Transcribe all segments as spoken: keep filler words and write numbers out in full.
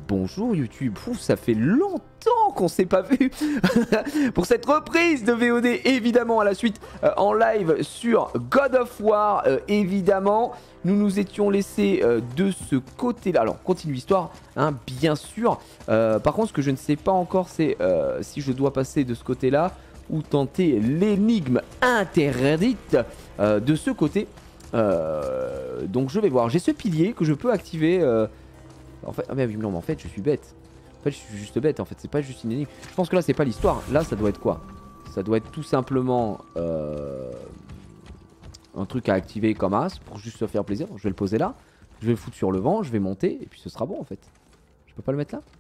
bonjour YouTube. Ouf, ça fait longtemps qu'on s'est pas vu pour cette reprise de V O D, évidemment à la suite euh, en live sur God of War, euh, évidemment. Nous nous étions laissés euh, de ce côté-là. Alors, continue l'histoire, hein, bien sûr. Euh, par contre, ce que je ne sais pas encore, c'est euh, si je dois passer de ce côté-là ou tenter l'énigme interdite euh, de ce côté. Euh, donc, je vais voir. J'ai ce pilier que je peux activer. Euh, en fait, ah, mais, non, mais en fait, je suis bête. En fait, je suis juste bête. En fait, c'est pas juste une énigme. Je pense que là, c'est pas l'histoire. Là, ça doit être quoi? Ça doit être tout simplement euh, un truc à activer comme as pour juste se faire plaisir. Je vais le poser là. Je vais le foutre sur le vent. Je vais monter et puis ce sera bon en fait. Je peux pas le mettre là?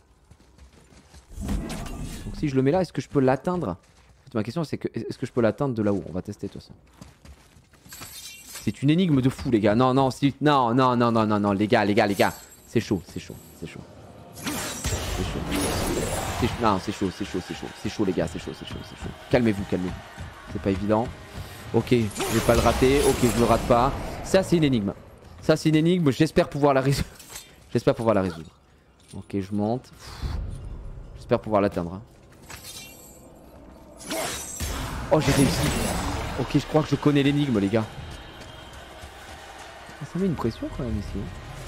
Donc si je le mets là, est-ce que je peux l'atteindre? En fait, ma question c'est que est-ce que je peux l'atteindre de là-haut? On va tester de toute façon. C'est une énigme de fou les gars. Non, non, si, non, non, non, non, non, non, les gars, les gars, les gars. C'est chaud, c'est chaud, c'est chaud. C'est chaud. C'est non, c'est chaud, c'est chaud, c'est chaud. C'est chaud les gars, c'est chaud, c'est chaud, c'est chaud. Calmez-vous, calmez-vous. C'est pas évident. Ok, je vais pas le rater. Ok, je le rate pas. Ça, c'est une énigme. Ça, c'est une énigme. J'espère pouvoir la résoudre. J'espère pouvoir la résoudre. Ok, je monte. J'espère pouvoir l'atteindre. Hein. Oh, j'ai réussi. Ok, je crois que je connais l'énigme, les gars. Ça met une pression quand même ici.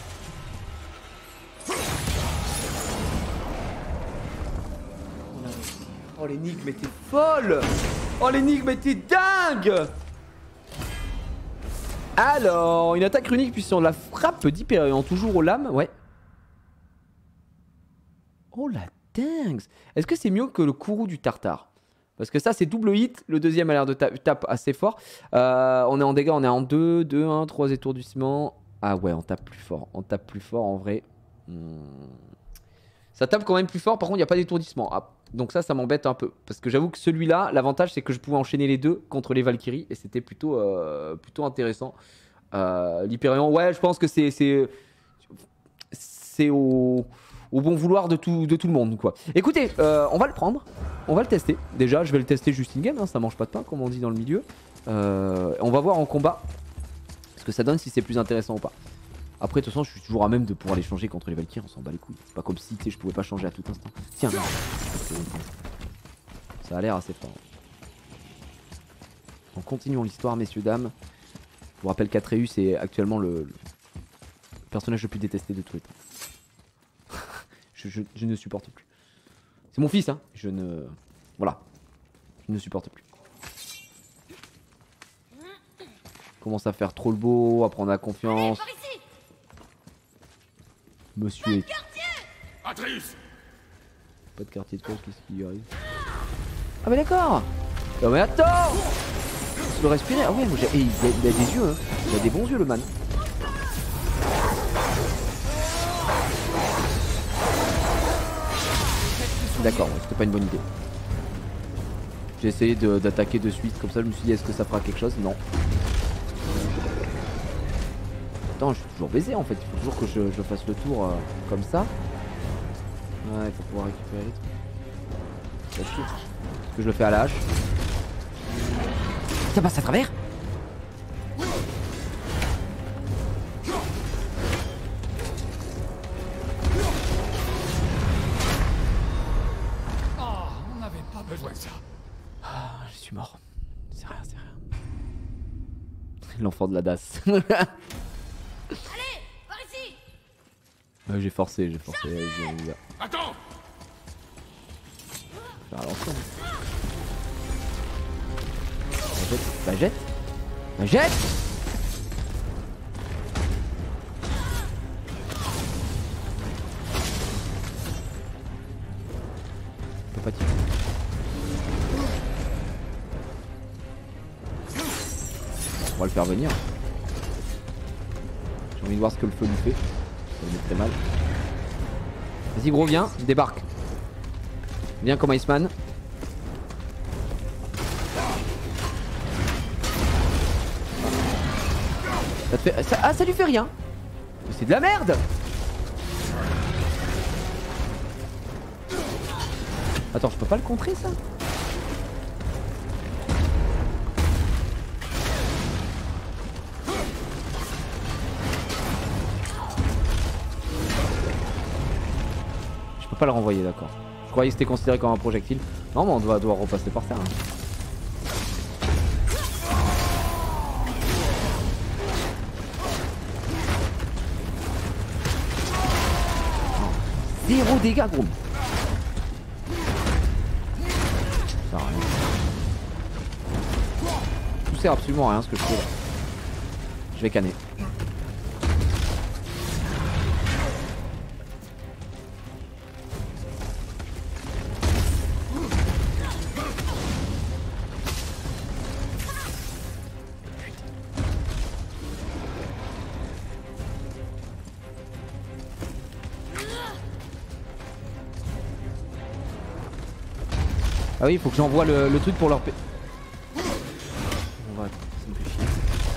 Oh, l'énigme était folle. Oh, l'énigme était dingue. Alors, une attaque runique puissante. La frappe d'Hyperion, toujours aux lames. Ouais. Oh la dingue. Est-ce que c'est mieux que le courroux du Tartare? Parce que ça, c'est double hit. Le deuxième a l'air de ta tape assez fort. Euh, on est en dégâts, on est en deux, deux, un, trois étourdissements. Ah ouais, on tape plus fort. On tape plus fort en vrai. Hmm. Ça tape quand même plus fort. Par contre, il n'y a pas d'étourdissement. Ah, donc ça, ça m'embête un peu. Parce que j'avoue que celui-là, l'avantage, c'est que je pouvais enchaîner les deux contre les Valkyries. Et c'était plutôt, euh, plutôt intéressant. Euh, L'Hyperion, ouais, je pense que c'est... C'est au... au bon vouloir de tout, de tout le monde quoi. Écoutez, euh, on va le prendre, on va le tester. Déjà je vais le tester juste in game, hein, ça mange pas de pain comme on dit dans le milieu. euh, On va voir en combat ce que ça donne, si c'est plus intéressant ou pas. Après de toute façon je suis toujours à même de pouvoir les changer contre les Valkyries, on s'en bat les couilles. Pas comme si je pouvais pas changer à tout instant. Tiens, ça a l'air assez fort. Donc continuons l'histoire messieurs dames. Je vous rappelle qu'Atreus est actuellement le, le personnage le plus détesté de tous les temps. Je, je, je ne supporte plus. C'est mon fils, hein. Je ne... Voilà. Je ne supporte plus. Commence à faire trop le beau, à prendre la confiance. Allez, monsieur est... Atreus. Pas de quartier de quoi, qu'est-ce qui arrive? Ah mais d'accord. Non mais attends. Il doit respirer. Ah ouais, moi, il, a, il a des yeux, hein. Il a des bons yeux le man. D'accord, ouais, c'était pas une bonne idée. J'ai essayé d'attaquer de, de suite, comme ça je me suis dit est-ce que ça fera quelque chose? Non. Attends, je suis toujours baisé en fait, il faut toujours que je, je fasse le tour euh, comme ça. Ouais, il faut pouvoir récupérer les trucs. Est-ce que je le fais à la hache? Ça passe à travers? L'enfant de la D A S. Allez, par ici. Ouais, j'ai forcé, j'ai forcé. J'ai... Attends. Faire à l'ancienne. Bah jette. Bah jette. Je peux pas tirer. On va le faire venir. J'ai envie de voir ce que le feu lui fait. Ça me met très mal. Vas-y gros, viens, débarque. Viens comme Iceman. Ça te fait... ça... Ah ça lui fait rien. C'est de la merde. Attends, je peux pas le contrer ça? peux pas le renvoyer, d'accord. Je croyais que c'était considéré comme un projectile. Non, mais on doit devoir repasser par terre. Hein. Zéro dégâts, gros. Ça sert à rien. Tout sert absolument à rien ce que je fais là. Je vais canner. Ah oui, il faut que j'envoie le, le truc pour leur... On va... Ça me fait chier.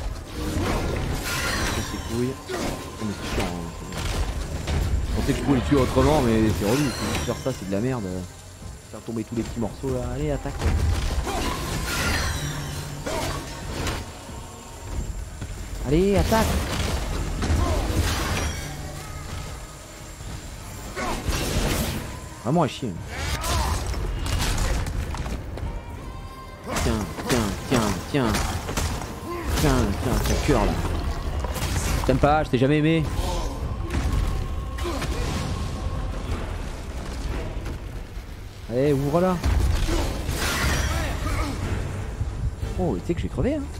C'est couilles. Oh, mais c'est chiant. Hein. Je pensais que je pouvais le tuer autrement, mais c'est relou. Faire ça, c'est de la merde. Faire tomber tous les petits morceaux là. Allez, attaque. Allez, attaque. Vraiment à chier. Tiens, tiens, tiens, tiens. Tiens, tiens, ton cœur là. Je t'aime pas, je t'ai jamais aimé. Allez, ouvre là. Oh, tu sais que je vais crever, hein.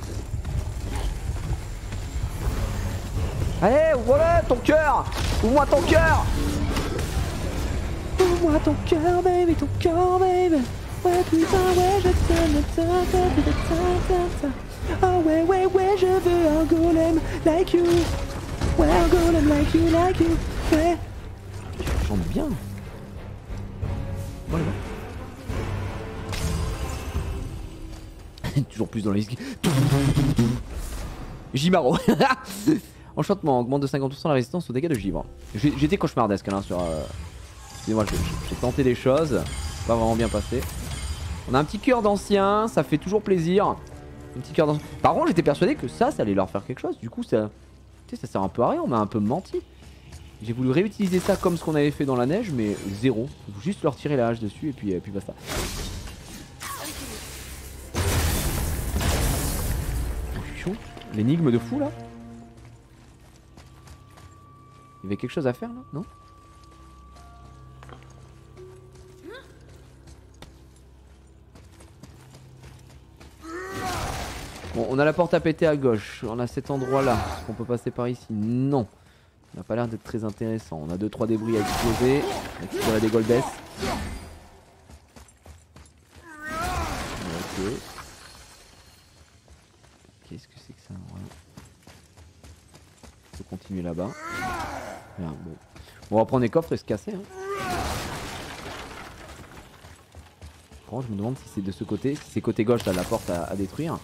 Allez, ouvre-le, ton cœur. Ouvre-moi ton cœur. Ouvre-moi ton cœur, baby, ton cœur, baby. Ouais, putain, ouais, je t'aime, ta ta ta ta ta. Oh ouais, ouais, ouais, je veux un golem like you. Ouais, un golem like you, like you. Ouais. Je chante bien. Voilà. Toujours plus dans les skis. Jimaro. Enchantement, augmente de cinquante pour cent la résistance aux dégâts de givre. J'étais cauchemardesque là sur... Euh... Excusez-moi, j'ai tenté des choses. Pas vraiment bien passé. On a un petit cœur d'ancien, ça fait toujours plaisir. Un petit cœur d'ancien. Par contre, j'étais persuadé que ça, ça allait leur faire quelque chose. Du coup, ça, tu sais, ça sert un peu à rien. On m'a un peu menti. J'ai voulu réutiliser ça comme ce qu'on avait fait dans la neige, mais zéro. Faut juste leur tirer la hache dessus et puis, et puis basta. Chaud. L'énigme de fou là. Il y avait quelque chose à faire là, non? Bon, on a la porte à péter à gauche. On a cet endroit là. Est-ce qu'on peut passer par ici? Non. Ça n'a pas l'air d'être très intéressant. On a deux trois débris à exploser. On va explorer des goldes. Ok. Qu'est-ce que c'est que ça? Ouais. On peut continuer là-bas. Bon. On va prendre les coffres et se casser. Hein. Je me demande si c'est de ce côté. Si c'est côté gauche, là, la porte à, à détruire.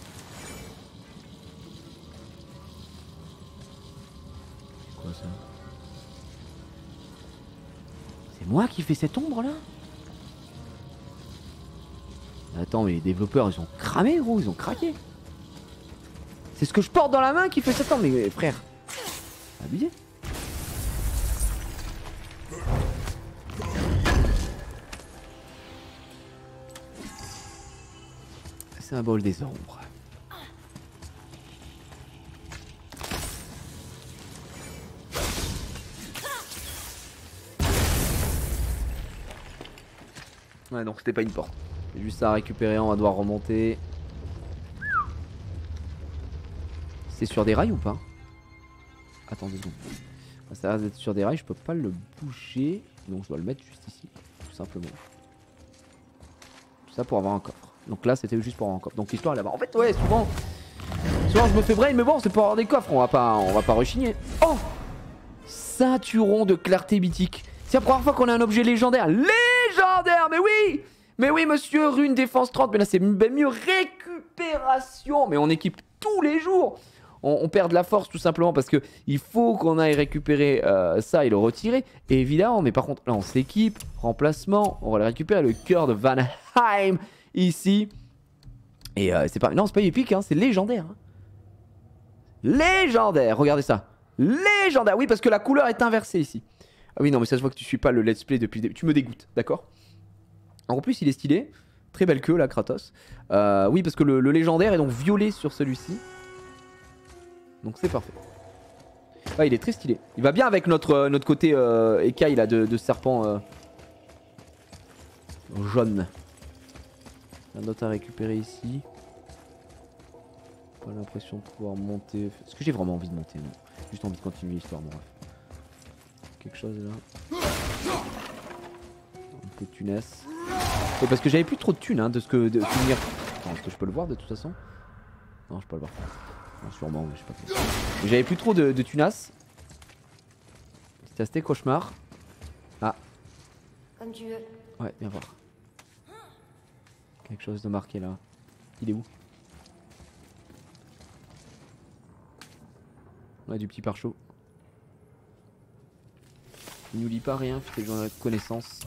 C'est moi qui fais cette ombre là? Attends, mais les développeurs ils ont cramé, gros, ils ont craqué. C'est ce que je porte dans la main qui fait cette ombre, mais frère, abusé. C'est un bol des ombres. Ouais, donc c'était pas une porte. C'est juste ça à récupérer, on va devoir remonter. C'est sur des rails ou pas? Attends deux secondes. Ça a l'air d'être sur des rails, je peux pas le bouger. Donc je dois le mettre juste ici, tout simplement. Tout ça pour avoir un coffre. Donc là c'était juste pour avoir un coffre. Donc l'histoire est là-bas. En fait ouais, souvent, souvent je me fais brain, mais bon c'est pour avoir des coffres, on va pas, on va pas rechigner. Oh, ceinturon de clarté mythique. C'est la première fois qu'on a un objet légendaire. Légendaire, mais oui. Mais oui monsieur, rune défense trente. Mais là c'est mieux, récupération. Mais on équipe tous les jours. On, on perd de la force tout simplement parce que il faut qu'on aille récupérer euh, ça et le retirer. Et évidemment, mais par contre là on s'équipe. Remplacement, on va le récupérer. Le cœur de Vanheim ici. Et euh, c'est pas, non c'est pas épique, hein, c'est légendaire. Hein. Légendaire, regardez ça. Légendaire, oui parce que la couleur est inversée ici. Ah oui, non, mais ça se voit que tu suis pas le let's play depuis le début. Tu me dégoûtes, d'accord? En plus, il est stylé. Très belle queue, là, Kratos. Euh, oui, parce que le, le légendaire est donc violet sur celui-ci. Donc c'est parfait. Ah, il est très stylé. Il va bien avec notre, euh, notre côté euh, écaille, là, de, de serpent euh, jaune. Un autre à récupérer ici. Pas l'impression de pouvoir monter. Est-ce que j'ai vraiment envie de monter? Non. J'ai juste envie de continuer l'histoire, bon bref. Quelque chose là. Un peu de tunasse. Ouais, parce que j'avais plus trop de thunes, hein, de ce que. De souvenir. Attends, est-ce que je peux le voir de toute façon? Non, je peux pas le voir. Non, sûrement, mais je sais pas trop. J'avais plus trop de, de tunasse. C'était assez cauchemar. Ah. Comme tu veux. Ouais, viens voir. Quelque chose de marqué là. Il est où? On a du petit pare-chaud. Il nous lit pas rien, fait besoin de connaissance.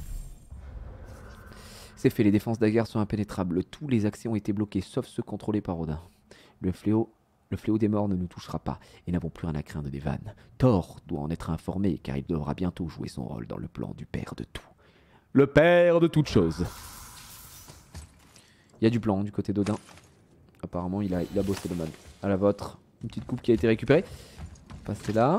C'est fait, les défenses d'Agar sont impénétrables. Tous les accès ont été bloqués, sauf ceux contrôlés par Odin. Le fléau, le fléau des morts ne nous touchera pas, et n'avons plus rien à craindre des vannes. Thor doit en être informé, car il devra bientôt jouer son rôle dans le plan du père de tout. Le père de toutes choses. Il y a du plan du côté d'Odin. Apparemment, il a, il a bossé le mode. À la vôtre, une petite coupe qui a été récupérée. Passez là.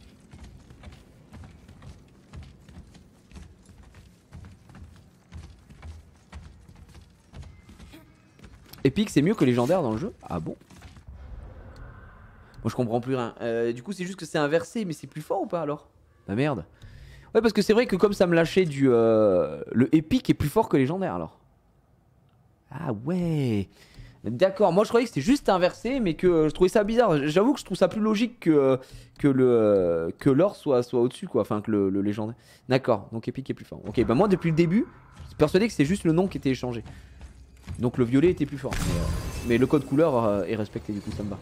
Épique, c'est mieux que légendaire dans le jeu? Ah bon? Moi je comprends plus rien. Euh, du coup c'est juste que c'est inversé, mais c'est plus fort ou pas alors? Bah merde. Ouais, parce que c'est vrai que comme ça me lâchait du... Euh, le épique est plus fort que légendaire alors. Ah ouais. D'accord, moi je croyais que c'était juste inversé, mais que euh, je trouvais ça bizarre. J'avoue que je trouve ça plus logique que, euh, que le euh, que l'or soit, soit au-dessus quoi, enfin que le, le légendaire. D'accord, donc épique est plus fort. Ok, bah moi depuis le début, je suis persuadé que c'est juste le nom qui était échangé. Donc le violet était plus fort. Mais, euh, mais le code couleur euh, est respecté, du coup ça me va.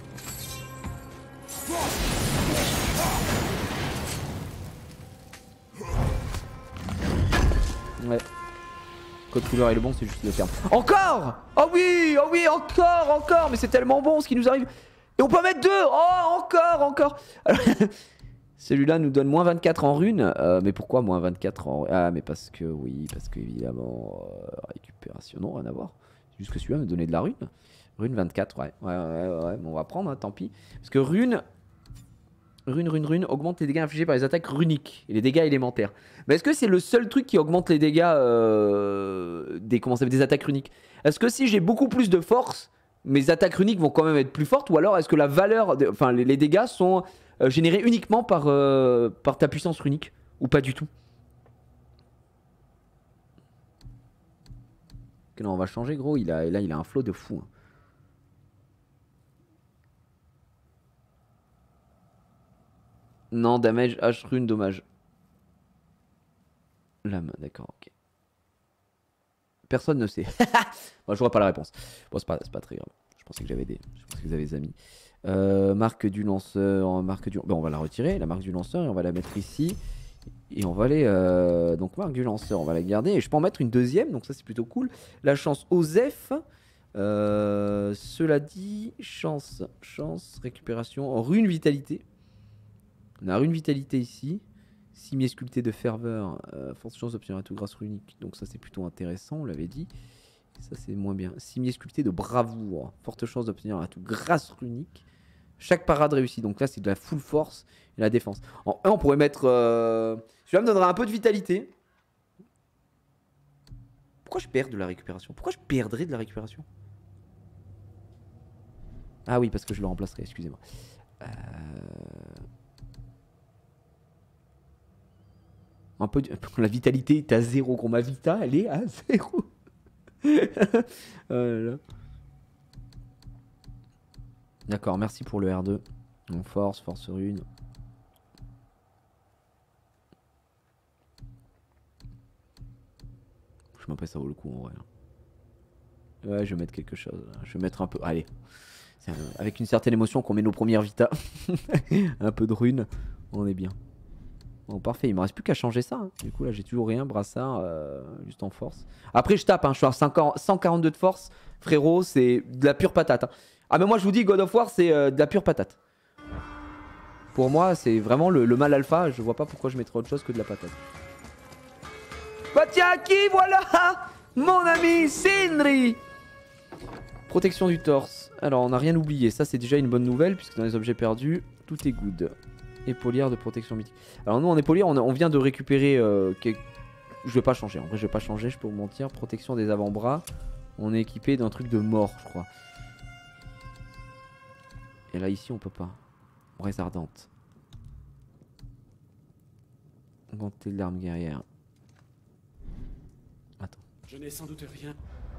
Ouais. Code couleur est le bon, c'est juste le terme. Encore! Oh oui! Oh oui, encore, encore! Mais c'est tellement bon ce qui nous arrive. Et on peut en mettre deux! Oh, encore, encore! Celui-là nous donne moins vingt-quatre en runes. Euh, mais pourquoi moins vingt-quatre en... Ah, mais parce que, oui, parce que évidemment... Euh, récupération, non, rien à voir. C'est juste que celui-là me donnait de la rune. Rune vingt-quatre, ouais. Ouais, ouais, ouais. Bon, on va prendre, hein, tant pis. Parce que rune... Rune, rune, rune, augmente les dégâts infligés par les attaques runiques et les dégâts élémentaires. Mais est-ce que c'est le seul truc qui augmente les dégâts euh, des, comment ça fait, des attaques runiques? Est-ce que si j'ai beaucoup plus de force, mes attaques runiques vont quand même être plus fortes? Ou alors est-ce que la valeur, de, enfin les, les dégâts sont euh, générés uniquement par, euh, par ta puissance runique? Ou pas du tout? Ok, non, on va changer gros, il a, là il a un flow de fou. Hein. Non, damage, H rune, dommage. Lame, d'accord, ok. Personne ne sait. Moi, je vois pas la réponse. Bon, c'est pas, pas très grave. Je pensais que j'avais des. Je pensais que vous avez des amis. Euh, marque du lanceur. Marque du. Bon, on va la retirer, la marque du lanceur, et on va la mettre ici. Et on va aller. Euh... Donc, marque du lanceur, on va la garder. Et je peux en mettre une deuxième, donc ça, c'est plutôt cool. La chance Osef. Euh... Cela dit, chance. Chance, récupération. Rune vitalité. On a une vitalité ici. Cimier sculpté de ferveur. Euh, force chance d'obtenir un tout grâce runique. Donc ça c'est plutôt intéressant, on l'avait dit. Ça c'est moins bien. Cimier sculpté de bravoure. Forte chance d'obtenir un tout grâce runique. Chaque parade réussie. Donc là c'est de la full force et la défense. En un on pourrait mettre... Euh... Celui-là me donnera un peu de vitalité. Pourquoi je perds de la récupération? Pourquoi je perdrais de la récupération? Ah oui, parce que je le remplacerai, excusez-moi. Euh... Un peu de... La vitalité est à zéro, gros. Ma vita, elle est à zéro. Oh d'accord, merci pour le R deux. Donc force, force rune. Je m'appelle ça vaut le coup en vrai. Ouais, je vais mettre quelque chose. Je vais mettre un peu... Allez. Un... Avec une certaine émotion qu'on met nos premières vita. Un peu de rune. On est bien. Bon, parfait, il me reste plus qu'à changer ça. Hein. Du coup, là, j'ai toujours rien. Brassard, euh, juste en force. Après, je tape. Hein. Je suis à cent quarante-deux de force. Frérot, c'est de la pure patate. Hein. Ah, mais moi, je vous dis, God of War, c'est euh, de la pure patate. Pour moi, c'est vraiment le, le mal alpha. Je vois pas pourquoi je mettrais autre chose que de la patate. Bah tiens, qui voilà? Mon ami Sindri. Protection du torse. Alors, on n'a rien oublié. Ça, c'est déjà une bonne nouvelle, puisque dans les objets perdus, tout est good. Épaulière de protection mythique. Alors, nous, en épaulière, on, a, on vient de récupérer... Euh, quelques... Je vais pas changer. En vrai, je vais pas changer, je peux vous mentir. Protection des avant-bras. On est équipé d'un truc de mort, je crois. Et là, ici, on peut pas. Braise ardente. Ganté de l'arme guerrière. Attends. Je n'ai sans doute rien.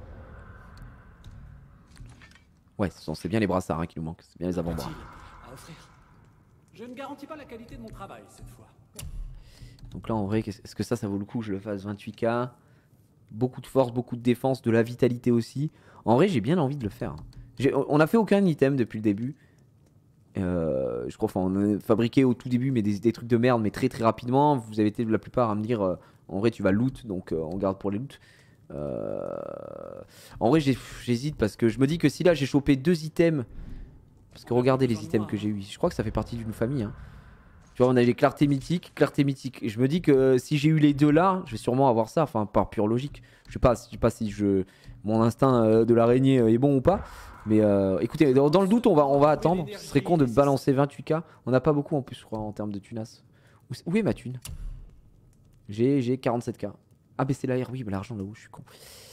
Ouais, c'est bien les brassards hein, qui nous manquent. C'est bien les avant-bras. À offrir. Je ne garantis pas la qualité de mon travail cette fois. Donc là, en vrai, est-ce que ça, ça vaut le coup que je le fasse vingt-huit K? Beaucoup de force, beaucoup de défense, de la vitalité aussi. En vrai, j'ai bien envie de le faire. On a fait aucun item depuis le début. Euh, je crois qu'on a fabriqué au tout début mais des, des trucs de merde, mais très très rapidement. Vous avez été la plupart à me dire, euh, en vrai, tu vas loot, donc euh, on garde pour les loot. Euh... En vrai j'hésite parce que je me dis que si là j'ai chopé deux items, parce que regardez les items que j'ai eu, je crois que ça fait partie d'une famille hein. Tu vois on a les clartés mythiques, clarté mythique, et je me dis que si j'ai eu les deux là, je vais sûrement avoir ça, enfin par pure logique. Je sais pas, je sais pas si je mon instinct euh, de l'araignée est bon ou pas, mais euh, écoutez dans, dans le doute on va, on va attendre. Ce serait con de balancer vingt-huit K, on n'a pas beaucoup en plus je crois en termes de tunas. Où, où est ma thune? J'ai quarante-sept K. Ah mais c'est l'air, oui mais l'argent là-haut je suis con.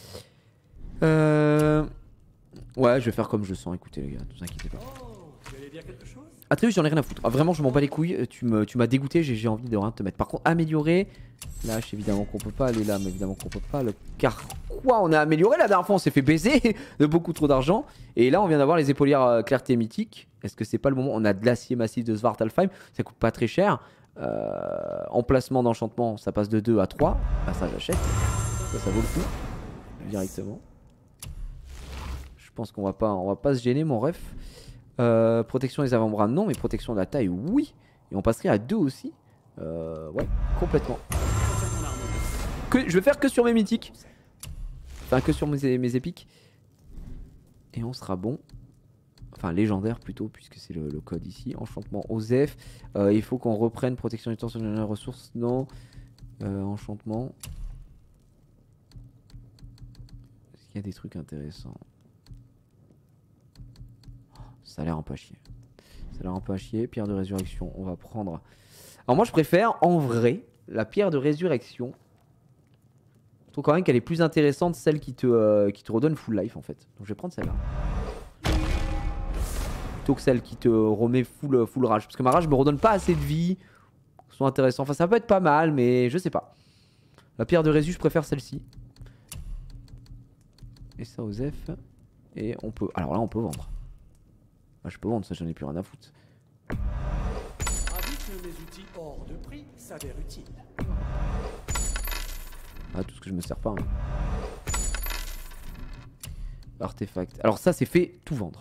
Euh... Ouais je vais faire comme je sens, écoutez les gars, ne vous inquiétez pas. Atreus j'en ai rien à foutre, ah, vraiment je m'en bats les couilles, tu m'as tu m'as dégoûté, j'ai envie de rien te mettre. Par contre améliorer, lâche évidemment qu'on peut pas aller là, mais évidemment qu'on peut pas. Le car quoi on a amélioré la dernière fois on s'est fait baiser de beaucoup trop d'argent. Et là on vient d'avoir les épaulières euh, clarté mythique. Est-ce que c'est pas le moment? On a de l'acier massif de Svartalfheim, ça coûte pas très cher. Euh, emplacement d'enchantement, ça passe de deux à trois. Bah ça j'achète. Ça, ça vaut le coup. Directement. Je pense qu'on va pas, on va pas se gêner mon ref. Euh, protection des avant-bras non, mais protection de la taille oui. Et on passerait à deux aussi. Euh, ouais, complètement. Que, je vais faire que sur mes mythiques. Enfin que sur mes, mes épiques. Et on sera bon. Enfin légendaire plutôt puisque c'est le, le code ici. Enchantement Osef. Euh, il faut qu'on reprenne protection du temps sur les ressources. Non. Euh, enchantement. Est-ce qu'il y a des trucs intéressants? Ça a l'air un peu à chier. Ça a l'air un peu à chier. Pierre de résurrection, on va prendre. Alors moi je préfère en vrai la pierre de résurrection. Je trouve quand même qu'elle est plus intéressante, celle qui te, euh, qui te redonne full life en fait. Donc je vais prendre celle-là. Plutôt que celle qui te remet full, full rage. Parce que ma rage me redonne pas assez de vie. Sont intéressants. Enfin ça peut être pas mal mais je sais pas. La pierre de résu je préfère celle-ci. Et ça Osef. Et on peut. Alors là on peut vendre. Ah, je peux vendre ça, j'en ai plus rien à foutre. Mes outils hors de prix s'avèrent utiles. Ah, tout ce que je me sers pas. Hein. Artefact. Alors ça c'est fait tout vendre.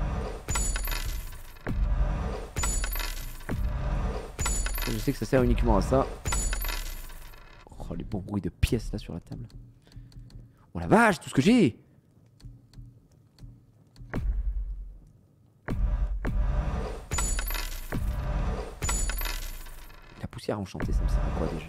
Je sais que ça sert uniquement à ça. Oh les bons bruits de pièces là sur la table. Oh la vache, tout ce que j'ai. La poussière enchantée, ça me sert à quoi déjà?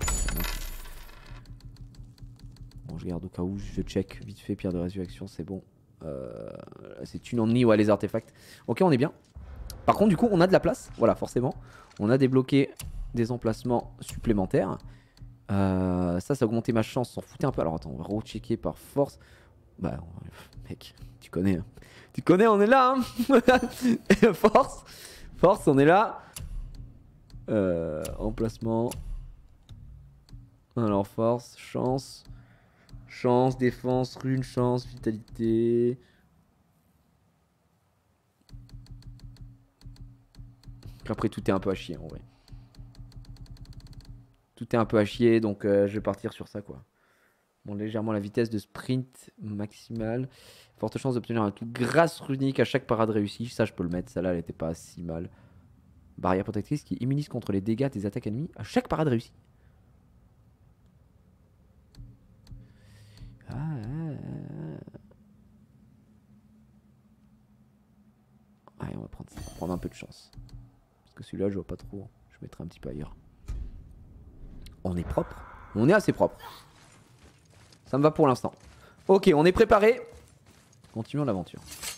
Bon, je garde au cas où, je check vite fait, pierre de résurrection, c'est bon. Euh, c'est une omni, ouais, les artefacts. Ok, on est bien. Par contre, du coup, on a de la place, voilà, forcément. On a débloqué des emplacements supplémentaires. Euh, ça, ça a augmenté ma chance, s'en foutait un peu. Alors attends, on va rechecker par force. Bah, mec, tu connais. Hein. Tu connais, on est là. Hein. Force. Force, on est là. Euh, emplacement. Alors, force, chance. Chance, défense, rune, chance, vitalité. Après, tout est un peu à chier en vrai. Tout est un peu à chier, donc euh, je vais partir sur ça quoi. Bon, légèrement la vitesse de sprint maximale. Forte chance d'obtenir un tout grâce runique à chaque parade réussie. Ça, je peux le mettre. Celle-là, elle était pas si mal. Barrière protectrice qui immunise contre les dégâts des attaques ennemies à chaque parade réussie. Ah, ah, ah. Allez, on va prendre ça. On va prendre un peu de chance. Parce que celui-là, je vois pas trop. Je mettrai un petit peu ailleurs. On est propre. On est assez propre. Ça me va pour l'instant. Ok, on est préparé. Continuons l'aventure.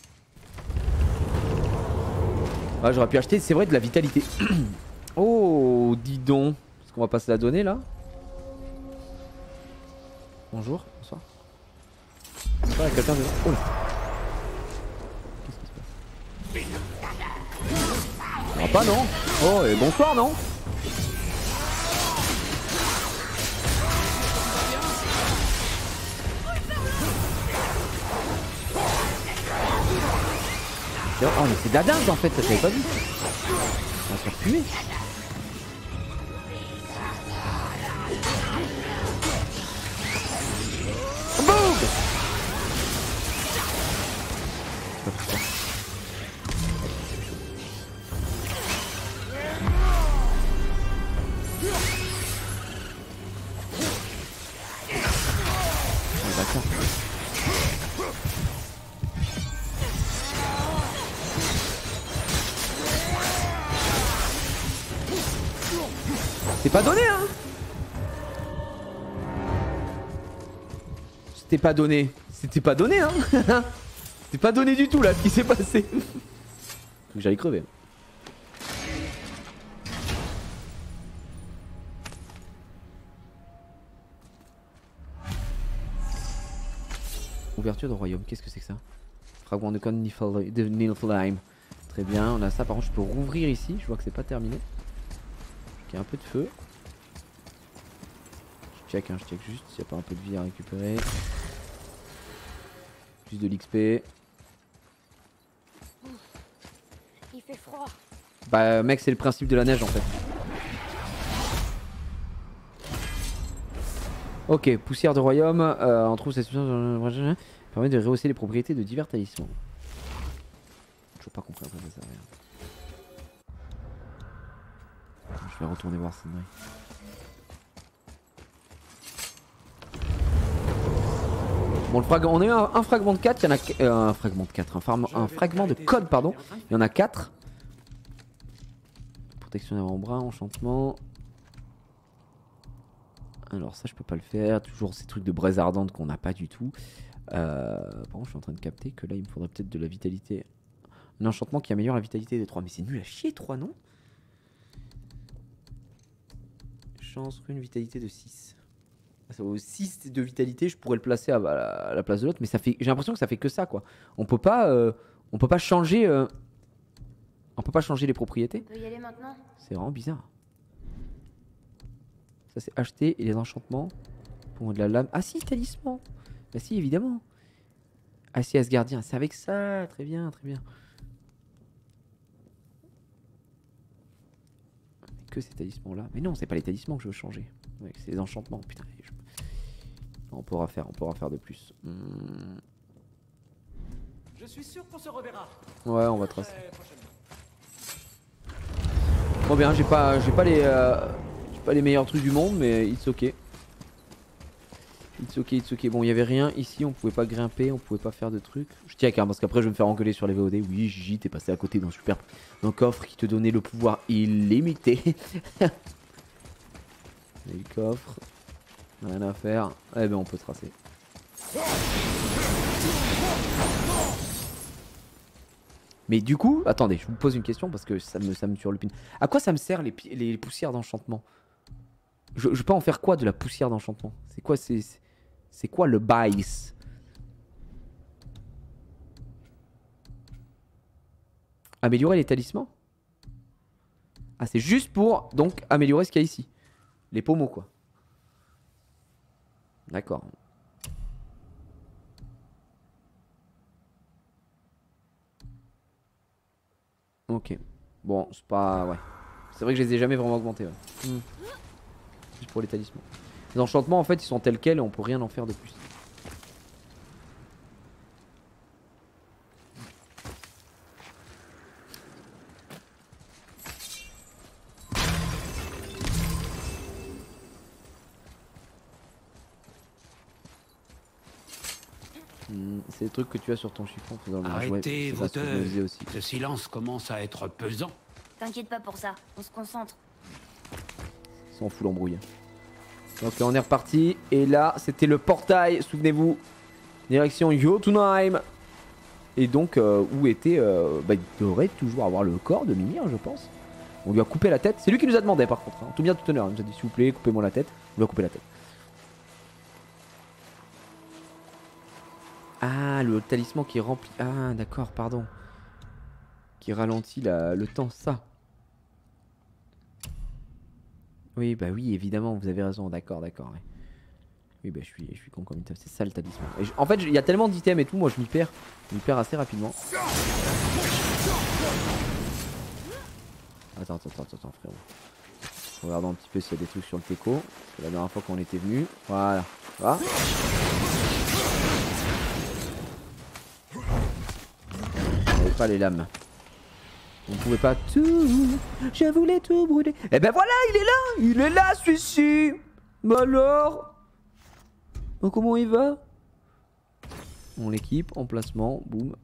Ah, j'aurais pu acheter, c'est vrai, de la vitalité. Oh, dis donc. Est-ce qu'on va pas se la donner là? Bonjour, bonsoir. Il y a quelqu'un de... Oh là. Qu'est-ce qui se passe? On va pas, non? Oh, et bonsoir, non? Oh, mais c'est de la dingue en fait, ça j'avais pas vu. On va se faire fumer. Boum! C'est pas donné, hein. C'était pas donné. C'était pas donné, hein. C'était pas donné du tout, là, ce qui s'est passé. Faut que j'aille crever. Ouverture de royaume, qu'est-ce que c'est que ça? Fragment de cône de Niflheim. Très bien, on a ça. Par contre, je peux rouvrir ici. Je vois que c'est pas terminé. Il y a un peu de feu. Je check, hein, je check juste s'il n'y a pas un peu de vie à récupérer. Plus de l'X P. Il fait froid. Bah mec, c'est le principe de la neige en fait. Ok, poussière de royaume. Euh, on trouve cette substance permet de rehausser les propriétés de divers talismans. Toujours pas compris à quoi ça sert. Je vais retourner voir Sindri. Bon, le fragment, on a eu un, un fragment de quatre, il y en a euh, un fragment de quatre, un, un fragment de code, pardon. Il y en a quatre. Protection d'avant-bras, enchantement. Alors ça je peux pas le faire, toujours ces trucs de braise ardente qu'on n'a pas du tout. Euh, par contre je suis en train de capter que là il me faudrait peut-être de la vitalité. Un enchantement qui améliore la vitalité des trois, mais c'est nul à chier trois, non? Chance, une vitalité de six. Au six de vitalité, je pourrais le placer à, à la place de l'autre, mais ça fait, j'ai l'impression que ça fait que ça quoi. On peut pas, euh, on peut pas changer, euh, on peut pas changer les propriétés. On peut y aller maintenant? C'est vraiment bizarre. Ça c'est acheter et les enchantements pour de la lame. Ah si, talisman. Bah si, évidemment. Ah si, Asgardien, c'est avec ça. Très bien, très bien. Que ces talismans là. Mais non, c'est pas les talismans que je veux changer. C'est les enchantements. Putain, je... on pourra faire, on pourra faire de plus. Hmm. Je suis sûr qu'on se reverra. Ouais, on va tracer. Bon bien, j'ai pas, j'ai pas les, euh, j'ai pas les meilleurs trucs du monde, mais it's ok. It's ok, it's ok. Bon, il y avait rien ici, on pouvait pas grimper, on pouvait pas faire de trucs. Je tiens car parce qu'après je vais me faire engueuler sur les V O D. Oui, Gigi, t'es passé à côté d'un super, d'un coffre qui te donnait le pouvoir illimité. Et le coffre, rien à faire. Eh ben on peut tracer. Mais du coup, attendez, je vous pose une question parce que ça me, ça me turlupine. À quoi ça me sert les, les poussières d'enchantement? je, je peux en faire quoi de la poussière d'enchantement? C'est quoi, c'est, c'est quoi le bice? Améliorer les talismans? Ah, c'est juste pour donc améliorer ce qu'il y a ici. Les pommeaux quoi. D'accord. Ok. Bon, c'est pas... Ouais. C'est vrai que je les ai jamais vraiment augmentés. Ouais. Hmm. Juste pour les talismans. Les enchantements en fait ils sont tels quels et on peut rien en faire de plus. Hmm, c'est des trucs que tu as sur ton chiffon. Arrêtez vos teufs. Ce silence commence à être pesant. T'inquiète pas pour ça, on se concentre. Ils s'en fout l'embrouille. Donc là on est reparti. Et là c'était le portail, souvenez-vous. Direction Jotunheim. Et donc euh, où était... Euh, bah, il devrait toujours avoir le corps de Mimir je pense. On lui a coupé la tête. C'est lui qui nous a demandé par contre. Hein. Tout bien tout honneur. Il nous a dit s'il vous plaît coupez-moi la tête. On lui a coupé la tête. Ah le talisman qui remplit... Ah d'accord pardon. Qui ralentit la... le temps ça. Oui, bah oui, évidemment, vous avez raison, d'accord, d'accord. Ouais. Oui, bah je suis, je suis con comme une taf, c'est ça le talisman. Et je, en fait, il y a tellement d'items et tout, moi je m'y perds. Je m'y perds assez rapidement. Attends, attends, attends, attends, frérot. Regardons un petit peu s'il y a des trucs sur le teco. C'est la dernière fois qu'on était venu. Voilà. Voilà. On n'avait pas les lames. On pouvait pas tout, je voulais tout brûler. Et ben voilà, il est là, il est là celui-ci. Mais alors, donc comment il va? On l'équipe, emplacement, boum.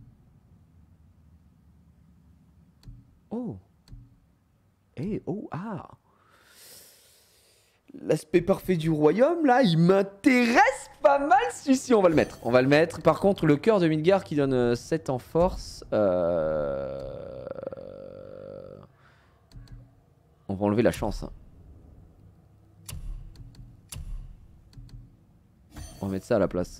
Oh. Eh, oh, ah. L'aspect parfait du royaume, là, il m'intéresse pas mal celui-ci. On va le mettre, on va le mettre. Par contre, le cœur de Midgard qui donne euh, sept en force. Euh... On va enlever la chance. Hein. On va mettre ça à la place.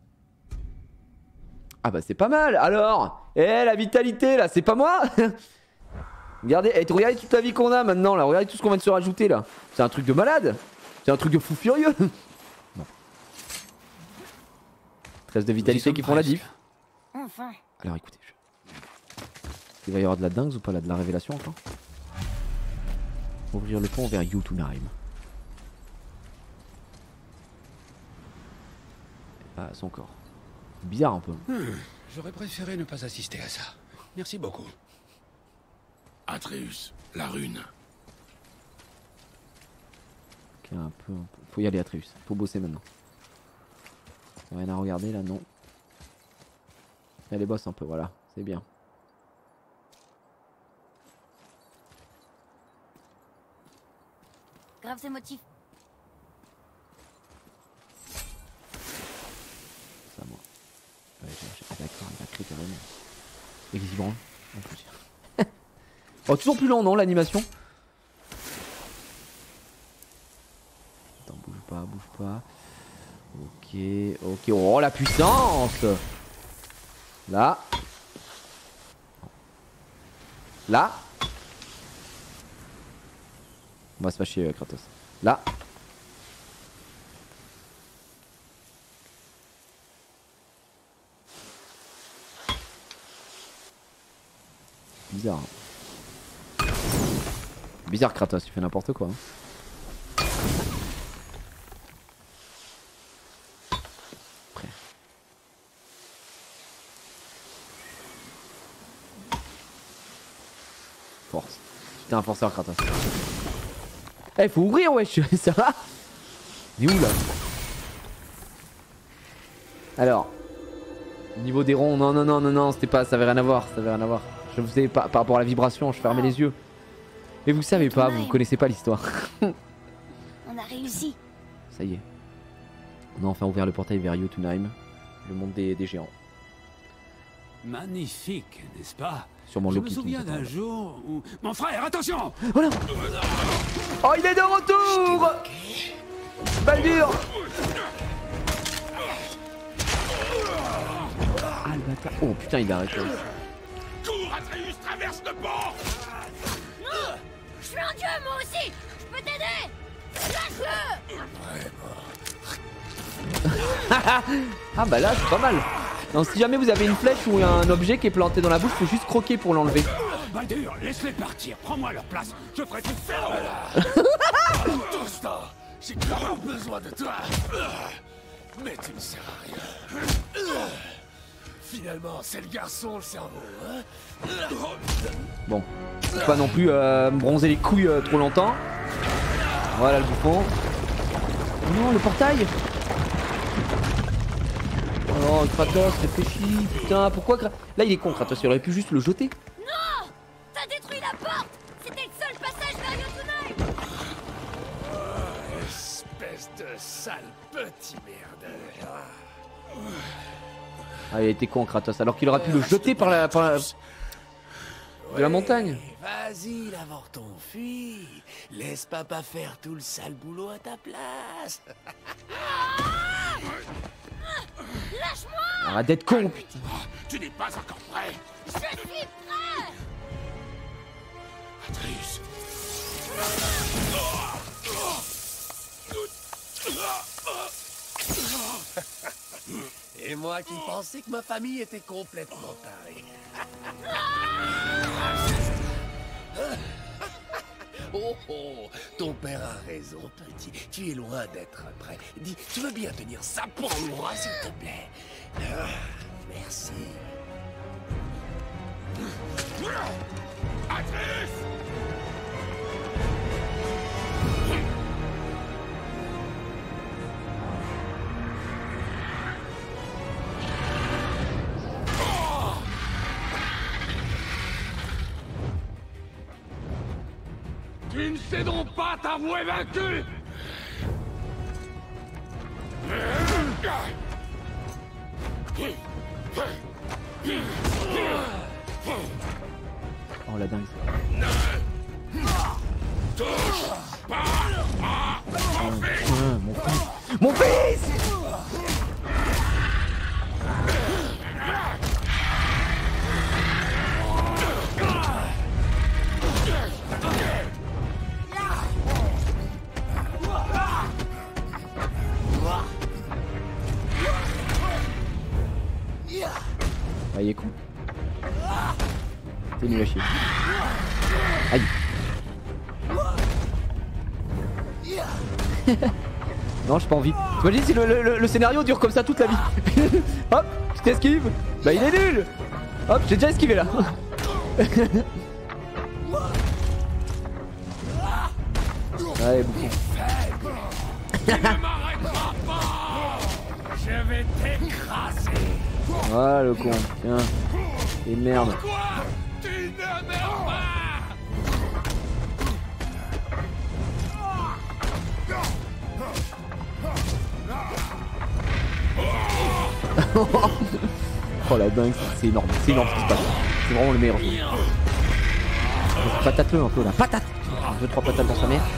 Ah bah c'est pas mal. Alors, eh la vitalité là, c'est pas moi. Regardez, eh, regardez toute la vie qu'on a maintenant là. Regardez tout ce qu'on vient de se rajouter là. C'est un truc de malade. C'est un truc de fou furieux. Bon. treize de vitalité qui font la diff. Enfin. Alors écoutez. Je... Il va y avoir de la dingue ou pas là, de la révélation encore. Ouvrir le pont vers Jotunheim. Ah, son corps. Bizarre un peu. Hmm, J'aurais préféré ne pas assister à ça. Merci beaucoup. Atreus, la rune. Ok, un peu, un peu. Faut y aller, Atreus. Faut bosser maintenant. Rien à regarder là, non. Allez, bosse un peu, voilà. C'est bien. Grave ces motifs. Ça, moi. Ouais, d'accord, il a créé quand même. Exigeant, on peut dire. Oh, toujours plus lent, non, l'animation? Attends, bouge pas, bouge pas. Ok, ok. Oh, la puissance! Là. Là. On va se fâcher, euh, Kratos. Là. Bizarre. Bizarre Kratos, tu fais n'importe quoi. Hein. Après. Force. T'es un forceur Kratos. Eh, hey, faut ouvrir, wesh, ça va? Il est où là? Alors. Niveau des ronds, non, non, non, non, non, c'était pas, ça avait rien à voir, ça avait rien à voir. Je vous ai pas, par rapport à la vibration, je fermais les yeux. Mais vous savez pas, vous connaissez pas l'histoire. On a réussi. Ça y est. On a enfin ouvert le portail vers Jotunheim, le monde des, des géants. Magnifique, n'est-ce pas? Sûrement Je Loki me qui souviens nous d'un attend. jour où... Mon frère, attention! Voilà. Oh, il est de retour! Baldur! Ah, le bâtard. Oh putain, il a arrêté. Cours, Atreus, traverse le pont. Non! Je suis un dieu, moi aussi! Je peux t'aider! Lâche-le! Ah bah là, c'est pas mal. Non, si jamais vous avez une flèche ou un objet qui est planté dans la bouche, faut juste croquer pour l'enlever. Baldur, laisse-les partir, prends-moi leur place, je ferai tout faire. Tout ce temps, j'ai vraiment besoin de toi. Mais tu ne sers à rien. Finalement, c'est le garçon le cerveau, hein? Bon, faut pas non plus euh, me bronzer les couilles euh, trop longtemps. Voilà le bouffon. Non, le portail. Oh, Kratos, réfléchis, putain, pourquoi Kratos... Là, il est con, Kratos, il aurait pu juste le jeter. Non! T'as détruit la porte! C'était le seul passage vers Yotunai! Oh, espèce de sale petit merdeur. Ah, il a été con, Kratos, alors qu'il aurait pu le jeter par la... Par la... de la montagne. Vas-y, l'avorton, fuis. Laisse papa faire tout le sale boulot à ta place. Lâche-moi! Arrête d'être con, putain. Tu n'es pas encore prêt. Je suis prêt! Atreus. Et moi qui pensais que ma famille était complètement tarée. Oh oh, ton père a raison, petit. Tu es loin d'être prêt. Dis, tu veux bien tenir ça pour moi, s'il te plaît? Ah, merci. Atreus! Tu ne sais donc pas t'avouer vaincu! Oh la dingue. Touche pas à mon fils! Ah, mon fils. Mon fils! Ah, il est con. T'es nul à chier. Aïe. Non, j'ai pas envie. T'imagines si le, le, le scénario dure comme ça toute la vie. Hop, je t'esquive. Bah il est nul. Hop, j'ai déjà esquivé là. Allez, bouffon. Tu ne m'arrêteras pas! Je vais t'écraser! Ah le con, tiens. Et merde. Quoi? Tu ne meurs pas! Oh la dingue, c'est énorme, c'est énorme ce qui se passe. C'est vraiment le meilleur jeu. Patate-le un peu là, patate! Deux, trois patates dans sa mère.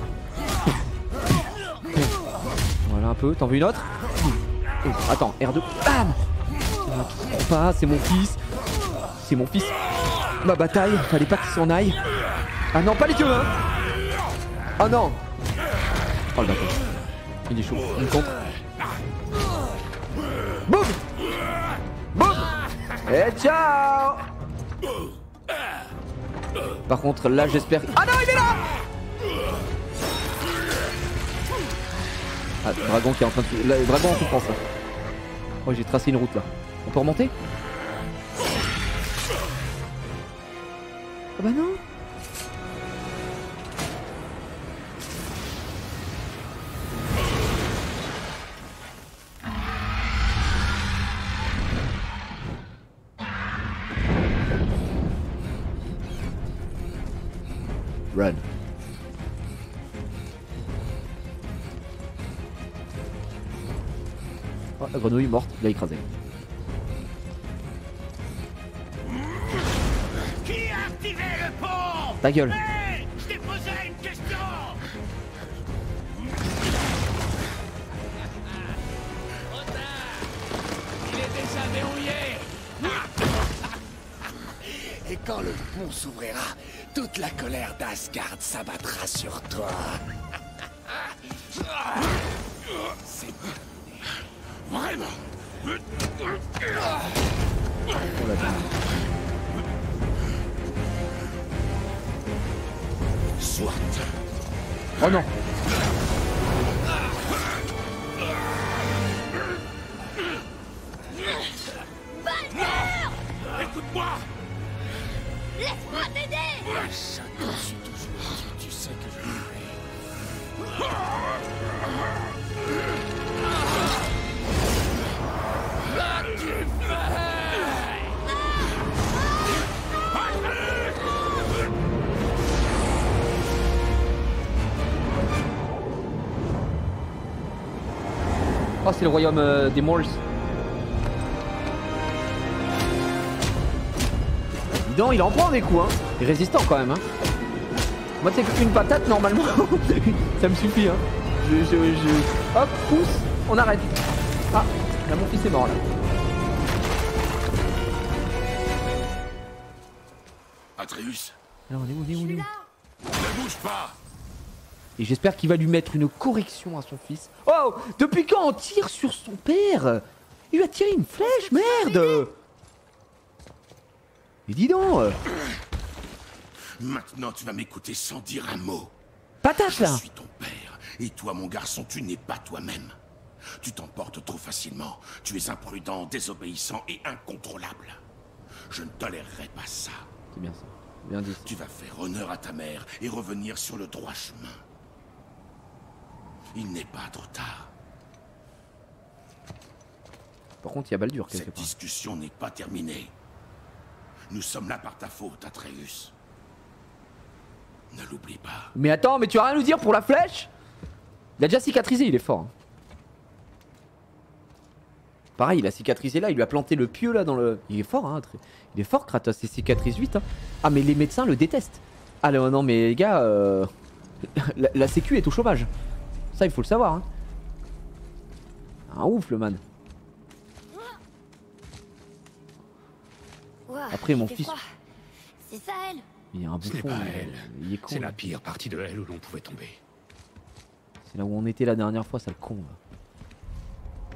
Voilà un peu, t'en veux une autre? Oh, attends, R deux. Bam! Prends pas, c'est mon fils. C'est mon fils. Ma bataille, fallait pas qu'il s'en aille. Ah non, pas les yeux hein! Oh non! Oh le bâtard. Il est chaud, une contre. Boum! Boum! Et ciao! Par contre là j'espère... Ah non il est là! Ah, le dragon qui est en train de... Là, le dragon en souffrance là. Oh j'ai tracé une route là. On peut remonter? Ah bah non. Run. Oh, la grenouille morte, il a écrasé. Qui a activé le pont? Ta gueule. Hey, je t'ai posé une question! Trop tard! Il est déjà verrouillé! Et quand le pont s'ouvrira, toute la colère d'Asgard s'abattra sur toi. C'est terminé. Vraiment? Oh la dingue. Soit. Oh non. Écoute-moi! Laisse-moi t'aider! Je te suis toujours dit, tu sais que je l'ai. Oh, c'est le royaume euh, des Moors. Dis donc, il en prend des coups, hein. Il est résistant quand même, hein. Moi, c'est qu'une patate, normalement. Ça me suffit, hein. Je, je, je... Hop, pousse, on arrête. Ah, là, mon fils est mort, là. Atreus, Alors, on est où, on est où, on est où? ne bouge pas. Et j'espère qu'il va lui mettre une correction à son fils. Oh, depuis quand on tire sur son père? Il lui a tiré une flèche, merde. Mais dis donc. Maintenant, tu vas m'écouter sans dire un mot. Patate, là. Je suis ton père, et toi, mon garçon, tu n'es pas toi-même. Tu t'emportes trop facilement. Tu es imprudent, désobéissant et incontrôlable. Je ne tolérerai pas ça. C'est bien ça. Bien dit. Tu vas faire honneur à ta mère et revenir sur le droit chemin. Il n'est pas trop tard. Par contre, il y a Baldur quelque Cette part. discussion n'est pas terminée. Nous sommes là par ta faute, Atreus. Ne l'oublie pas. Mais attends, mais tu vas rien nous dire pour la flèche? Il a déjà cicatrisé, il est fort. Hein. Pareil, il a cicatrisé là, il lui a planté le pieu là dans le... Il est fort, hein. Il est fort, Kratos, il cicatrise vite. Hein. Ah, mais les médecins le détestent. Ah non, non mais les gars, euh... la, la sécu est au chômage. Ça, il faut le savoir. Hein. Un ouf, le man. Ouah, Après, mon il fait fils... froid. C'est ça, elle. Il y a un Ce n'est bouffon. pas il- elle. Il est con. C'est la pire partie de elle où l'on pouvait tomber. C'est là où on était la dernière fois, ça le con. Là.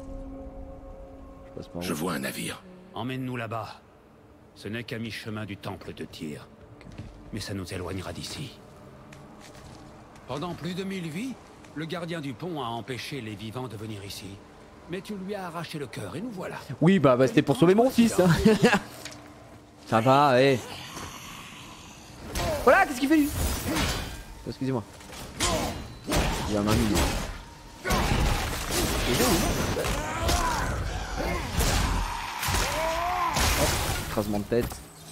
Je passe par Je où? vois un navire. Emmène-nous là-bas. Ce n'est qu'à mi-chemin du temple de Tyr. Mais ça nous éloignera d'ici. Pendant plus de mille vies, le gardien du pont a empêché les vivants de venir ici. Mais tu lui as arraché le cœur et nous voilà. Oui, bah, bah c'était pour sauver mon fils. Hein. Ça va, hé. Voilà, qu'est-ce qu'il fait lui? Excusez-moi. Il a un ami. Hop, écrasement de tête.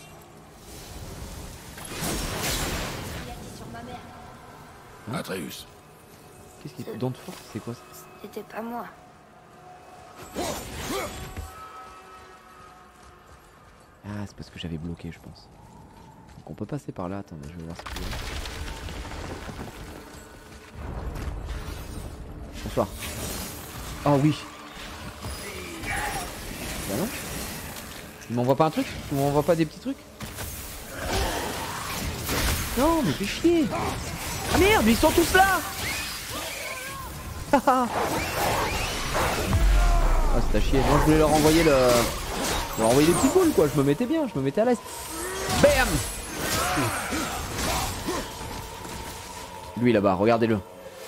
Il a dit sur ma mère. Atreus. Qu'est-ce qu'il fait? Dent de force, c'est quoi ça? C'était pas moi. Ah, c'est parce que j'avais bloqué, je pense. Donc on peut passer par là. Attendez, je vais voir ce qu'il y a. Bonsoir. Oh oui. Bah non. Il m'envoie pas un truc? Il m'envoie pas des petits trucs? Non, mais fais chier. Ah merde, mais ils sont tous là. Ah, c'est à chier. Moi, je voulais leur envoyer le... leur envoyer des petits boules, quoi. Je me mettais bien, je me mettais à l'aise. Bam. Lui, là-bas, regardez-le.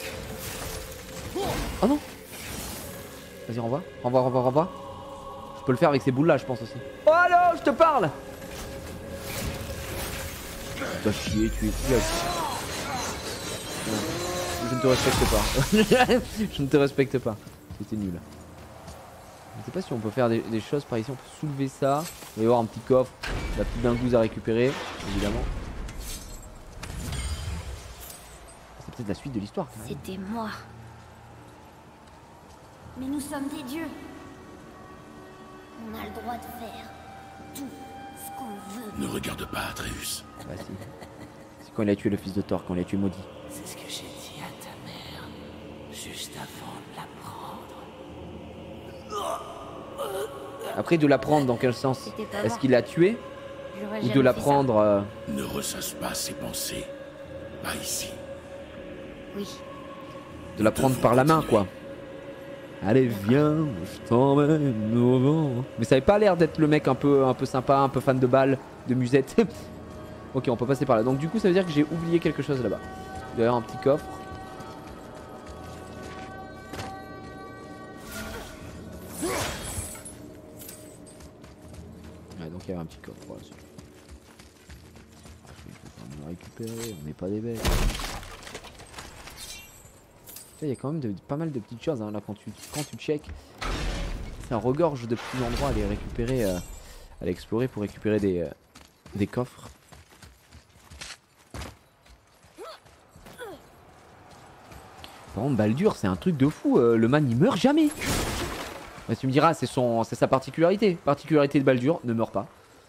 Oh non. Vas-y, renvoie. Renvoie, renvoie, renvoie. Je peux le faire avec ces boules-là, je pense aussi. Oh allô, je te parle. T'as chier, tu es fiable. Je ne te respecte pas. Je ne te respecte pas. C'était nul. Je sais pas si on peut faire des, des choses par ici. On peut soulever ça. Il va y avoir un petit coffre. La petite dingouze à récupérer, évidemment. C'est peut-être la suite de l'histoire. C'était moi. Mais nous sommes des dieux. On a le droit de faire tout ce qu'on veut. Ne regarde pas, Atreus. Bah si. C'est quand il a tué le fils de Thor, quand il a tué Maudit. C'est ce que j'ai dit à ta mère, juste avant de la prendre. Après, de la prendre dans quel sens? C'était pas Est-ce moi. qu'il l'a tué? J'aurais Ou de jamais la fait ça. prendre... euh, Ne ressasse pas ses pensées. Pas ici. Oui. de la prendre par la main, quoi. Allez, viens, je t'emmène au vent. Mais ça avait pas l'air d'être le mec un peu, un peu sympa, un peu fan de balles, de musette. Ok, on peut passer par là. Donc du coup, ça veut dire que j'ai oublié quelque chose là-bas. D'ailleurs, un petit coffre. Ouais, donc il y avait un petit coffre. Voilà, il faut quand même le récupérer, on n'est pas des bêtes. Il y a quand même de, pas mal de petites choses hein, là quand tu, quand tu check. Ça regorge de petits endroits à aller récupérer, euh, à aller explorer pour récupérer des, euh, des coffres. Par contre, Baldur, c'est un truc de fou. Euh, le man, il meurt jamais. Bah, tu me diras, c'est son, c'est sa particularité. Particularité de Baldur, ne meurt pas.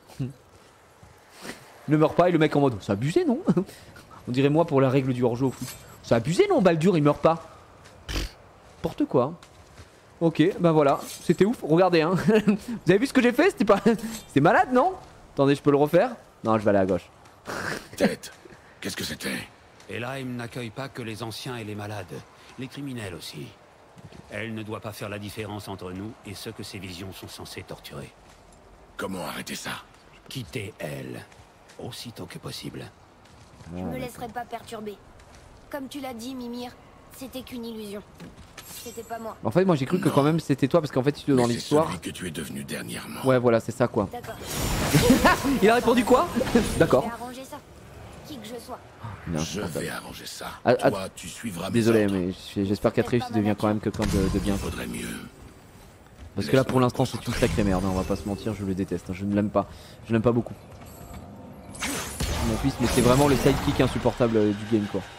Ne meurt pas et le mec en mode, c'est abusé, non? On dirait moi pour la règle du hors-jeu au foot. C'est abusé, non, Baldur, il meurt pas. N'importe quoi. Ok, ben voilà, c'était ouf. Regardez, hein. Vous avez vu ce que j'ai fait? C'était pas, c'était malade, non? Attendez, je peux le refaire? Non, je vais aller à gauche. Tête, qu'est-ce que c'était? Elaim n'accueille pas que les anciens et les malades, les criminels aussi. Elle ne doit pas faire la différence entre nous et ceux que ces visions sont censées torturer. Comment arrêter ça? Quittez elle, aussitôt que possible. Je me laisserai pas perturber. Comme tu l'as dit, Mimir, c'était qu'une illusion. C'était pas moi. En fait, moi j'ai cru que quand même c'était toi parce qu'en fait, dans l'histoire. C'est celui que tu es devenu dernièrement. Ouais, voilà, c'est ça quoi. D'accord. Il a répondu quoi? D'accord. Je vais arranger ça. Qui que je sois. Je vais arranger ça. Ah, ah, Toi, tu suivras mes Désolé, ordres. mais j'espère qu'Atreus devient quand même quelqu'un de, de bien. Faudrait mieux. Parce que là, pour l'instant, c'est une sacrée merde. Hein, on va pas se mentir, je le déteste. Hein, je ne l'aime pas. Je l'aime pas beaucoup. Mon fils, mais c'est vraiment le sidekick insupportable euh, du game quoi.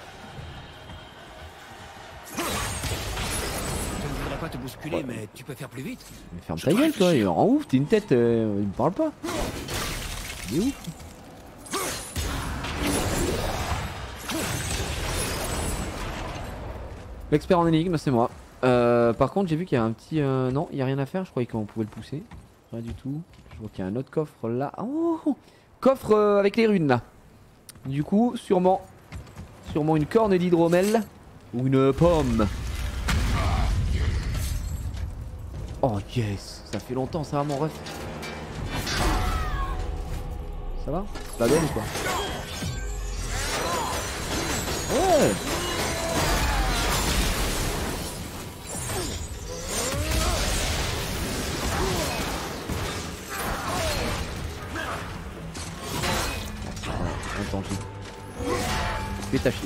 Je ne voudrais pas te bousculer, ouais. Mais tu peux faire plus vite. Mais ferme ta gueule, toi, il rend ouf, t'es une tête, euh, il me parle pas. Il est ouf. L'expert en énigme, c'est moi. Euh, par contre, j'ai vu qu'il y a un petit. Euh, non, il n'y a rien à faire, je croyais qu'on pouvait le pousser. Rien du tout. Je vois qu'il y a un autre coffre là. Oh, coffre euh, avec les runes là. Du coup, sûrement. Sûrement une corne d'hydromel. Ou une pomme. Oh yes, ça fait longtemps ça va mon ref. Ça va? Ça donne ou quoi? Ouais. Attends, je vais t'acheter.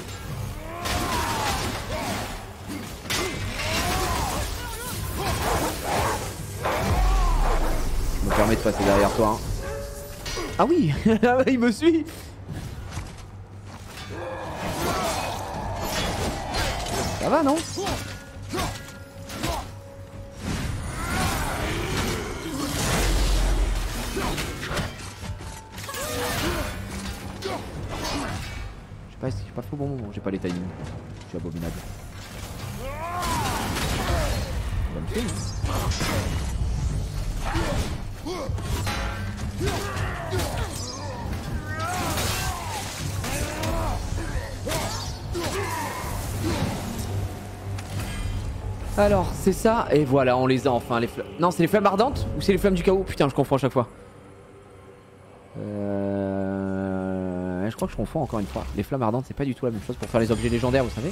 Je me permets de passer derrière toi. Hein. Ah oui, il me suit. Ça va non? Je sais pas fait au bon moment, j'ai pas les timings. Je suis abominable. Ça va me faire, alors c'est ça, et voilà on les a enfin les flammes. Non c'est les flammes ardentes ou c'est les flammes du chaos? Putain je confonds à chaque fois. Euh... Je crois que je confonds encore une fois. Les flammes ardentes c'est pas du tout la même chose pour faire les objets légendaires vous savez.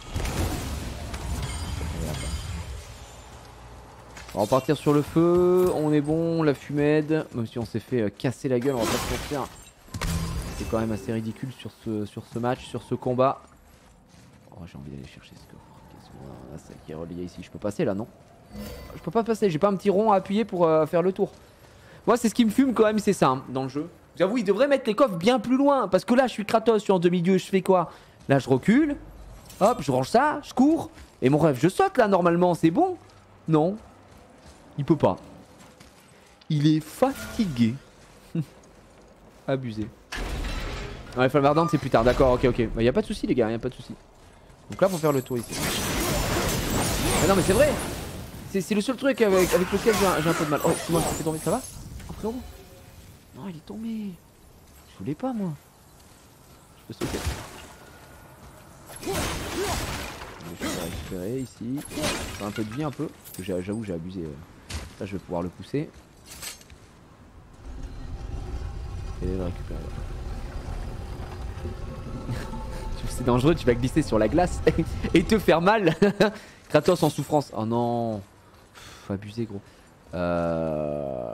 On va repartir sur le feu, on est bon, la fumette, même si on s'est fait casser la gueule, on va pas se mentir. C'est quand même assez ridicule sur ce, sur ce match, sur ce combat. Oh j'ai envie d'aller chercher ce coffre. Qu'est-ce qu'on a? Ça qui est relié ici, je peux passer là non? Je peux pas passer, j'ai pas un petit rond à appuyer pour euh, faire le tour. Moi c'est ce qui me fume quand même, c'est ça hein, dans le jeu. J'avoue il devrait mettre les coffres bien plus loin, parce que là je suis Kratos, je suis en demi-dieu, je fais quoi? Là je recule, hop je range ça, je cours, et mon rêve je saute là normalement, c'est bon? Non. Il peut pas. Il est fatigué. Abusé. Ouais, flamme ardente c'est plus tard, d'accord, ok, ok. Bah, y a pas de soucis les gars, y a pas de soucis. Donc là, faut faire le tour ici. Ah non, mais c'est vrai. C'est le seul truc avec, avec lequel j'ai un, un peu de mal. Oh, moi, je me fais tomber, ça va? Oh, frérot. Non, il est tombé. Je voulais pas, moi. Je peux sauter. Je vais récupérer ici. Faire un peu de vie, un peu. Parce que j'avoue, j'ai abusé. Là, je vais pouvoir le pousser. Et le récupérer. C'est dangereux, tu vas glisser sur la glace et te faire mal. Kratos en souffrance. Oh non. Faut abuser gros. Euh...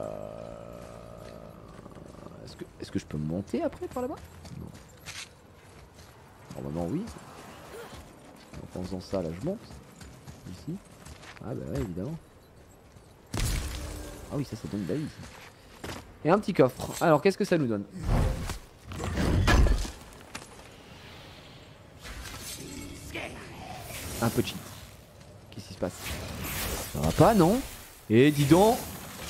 Est-ce que, est-ce que je peux monter après par là-bas? Non. Normalement oui. En faisant ça là je monte. Ici. Ah bah ouais évidemment. Ah oui ça ça donne de la vie. Et un petit coffre. Alors qu'est-ce que ça nous donne? Un peu cheat. se passe? Ça va pas, non? Eh, dis donc.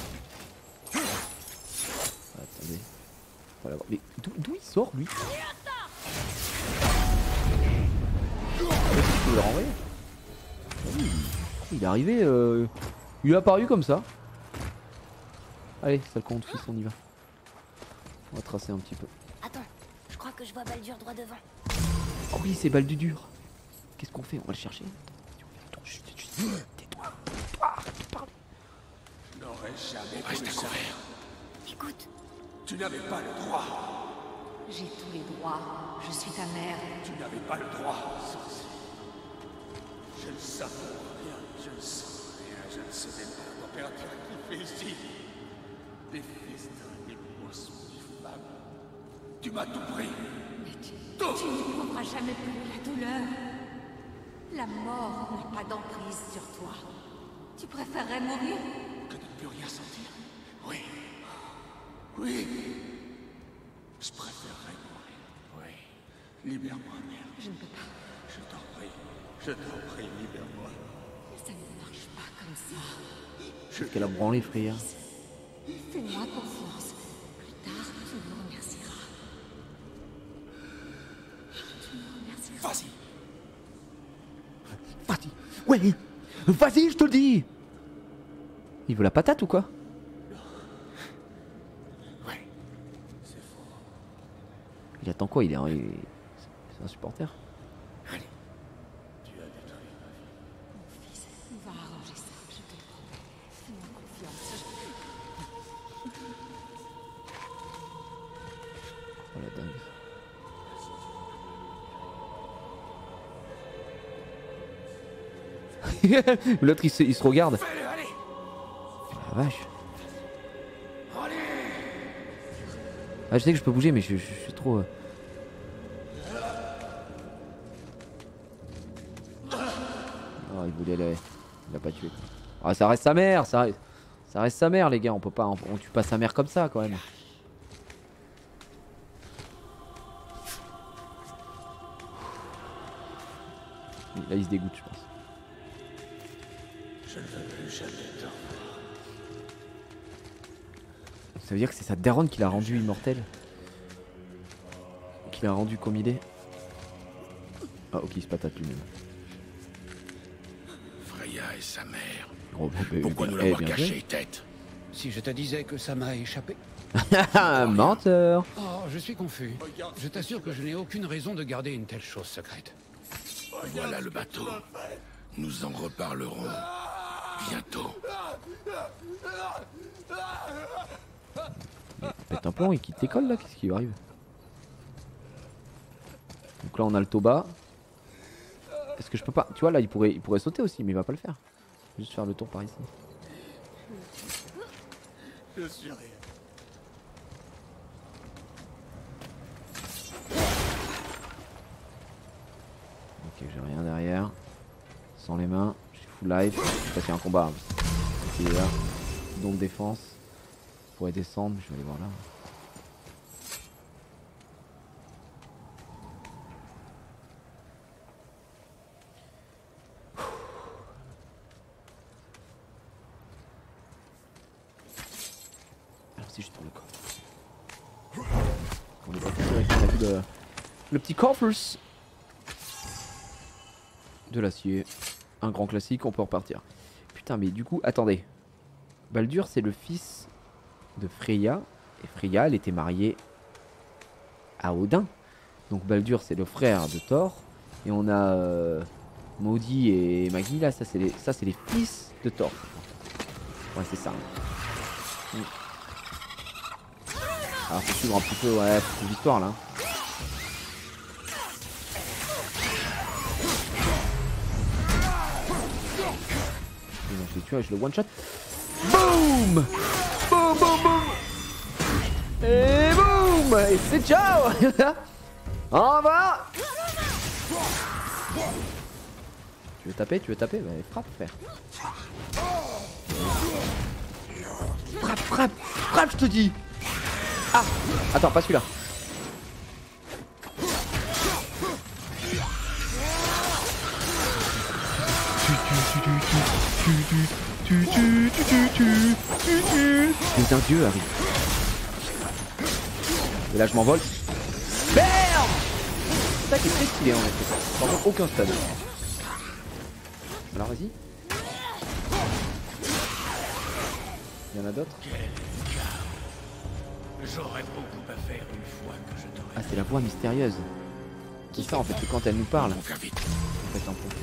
Attendez. Voilà. Mais d'où il sort, lui? Je peux le renvoyer. Oui. Il est arrivé, euh... il est apparu comme ça. Allez, sale compte fils, on y va. On va tracer un petit peu. Attends, je crois que je vois Baldur droit devant. Oh oui, c'est Baldur dur. Qu'est-ce qu'on fait? On va le chercher. Tais-toi. Parle. Je n'aurais jamais Reste voulu à ça. couvert. Écoute, Tu n'avais pas le droit. J'ai tous les droits. Je suis ta mère. Tu n'avais pas le droit, sorcier. Je ne savoure rien, je ne sens rien, je ne sais même pas température qui fait ici. Des festins, des poissons, des femmes. Tu m'as tout pris. Mais tu, tu n'éprouveras jamais plus la douleur. La mort n'a pas d'emprise sur toi. Tu préférerais mourir? Que de ne plus rien sentir. Oui. Oui. Je préférerais mourir. Oui. Libère-moi, mère. Je ne peux pas. Je t'en prie. Je t'en prie, libère-moi. Ça ne marche pas comme ça. Qu'elle a branlé, frère. Fais-moi confiance. Plus tard, tu me remercieras. Tu me remercieras. Vas-y. Vas-y. Ouais. Vas-y, je te le dis. Il veut la patate ou quoi? Ouais. C'est faux. Il attend quoi? Il est un... il- C'est un supporter. Allez. Tu as détruit ma vie. Mon fils, on va arranger ça, je te le promets. Fais-moi confiance. Oh la dingue. L'autre il se, il se regarde. Allez, allez. La vache. Ah, je sais que je peux bouger mais je, je- je suis trop... euh. Oh il voulait le... Il l'a pas tué. Ah ça reste sa mère, ça reste... ça reste sa mère les gars, on peut pas... On, on tue pas sa mère comme ça quand même. Là il se dégoûte je pense. Je ne veux plus jamais t'en voir. Ça veut dire que c'est sa daronne qui l'a rendu immortel. Qui l'a rendu comme il est. Ah ok il se patate lui-même. Freya et sa mère. Oh, bah, bah, Pourquoi bah, nous eh, l'avoir bien caché, joué. tête? Si je te disais que ça m'a échappé. Ah, menteur. Oh, je suis confus. Je t'assure que je n'ai aucune raison de garder une telle chose secrète. Voilà le bateau. Nous en reparlerons bientôt. Pète un plomb, il quitte l'école là, qu'est-ce qui lui arrive? Donc là on a le Toba. Est-ce que je peux pas? Tu vois là il pourrait, il pourrait sauter aussi mais il va pas le faire. Juste faire le tour par ici. Je suis rien. Ok j'ai rien derrière. Sans les mains, je suis full life. Je sais pas s'il y a un combat. Hein. Il est là. Donc défense. Je pourrais descendre, je vais aller voir là. Alors si je tourne le coffre. On est pas tout seul avec on a vu le, le petit coffre de l'acier. Un grand classique, on peut repartir. Putain mais du coup, attendez. Baldur c'est le fils de Freya. Et Freya elle était mariée à Odin. Donc Baldur c'est le frère de Thor. Et on a euh, Maudit et Maggie là, ça c'est les, ça, c'est les fils de Thor. Ouais c'est ça. Mm. Alors faut suivre un petit peu, ouais, faut suivre l'histoire là. Et donc je le tue, je le one shot. Boum! Boum boum boum! Et boum! Et c'est ciao! Au revoir! Tu veux taper? Tu veux taper? Bah frappe frère. Frappe, frappe! Frappe je te dis! Ah! Attends, pas celui-là. Tu, tu, tu, tu, tu. Mais un dieu arrive. Et là je m'envole. Merde. C'est ça qui est très stylé en fait. Par contre aucun stade. Alors vas-y. Il y en a d'autres. J'aurais beaucoup à faire une fois que je t'aurai. Ah c'est la voix mystérieuse. C'est ça en fait, c'est quand elle nous parle. On va vite. En fait, un peu.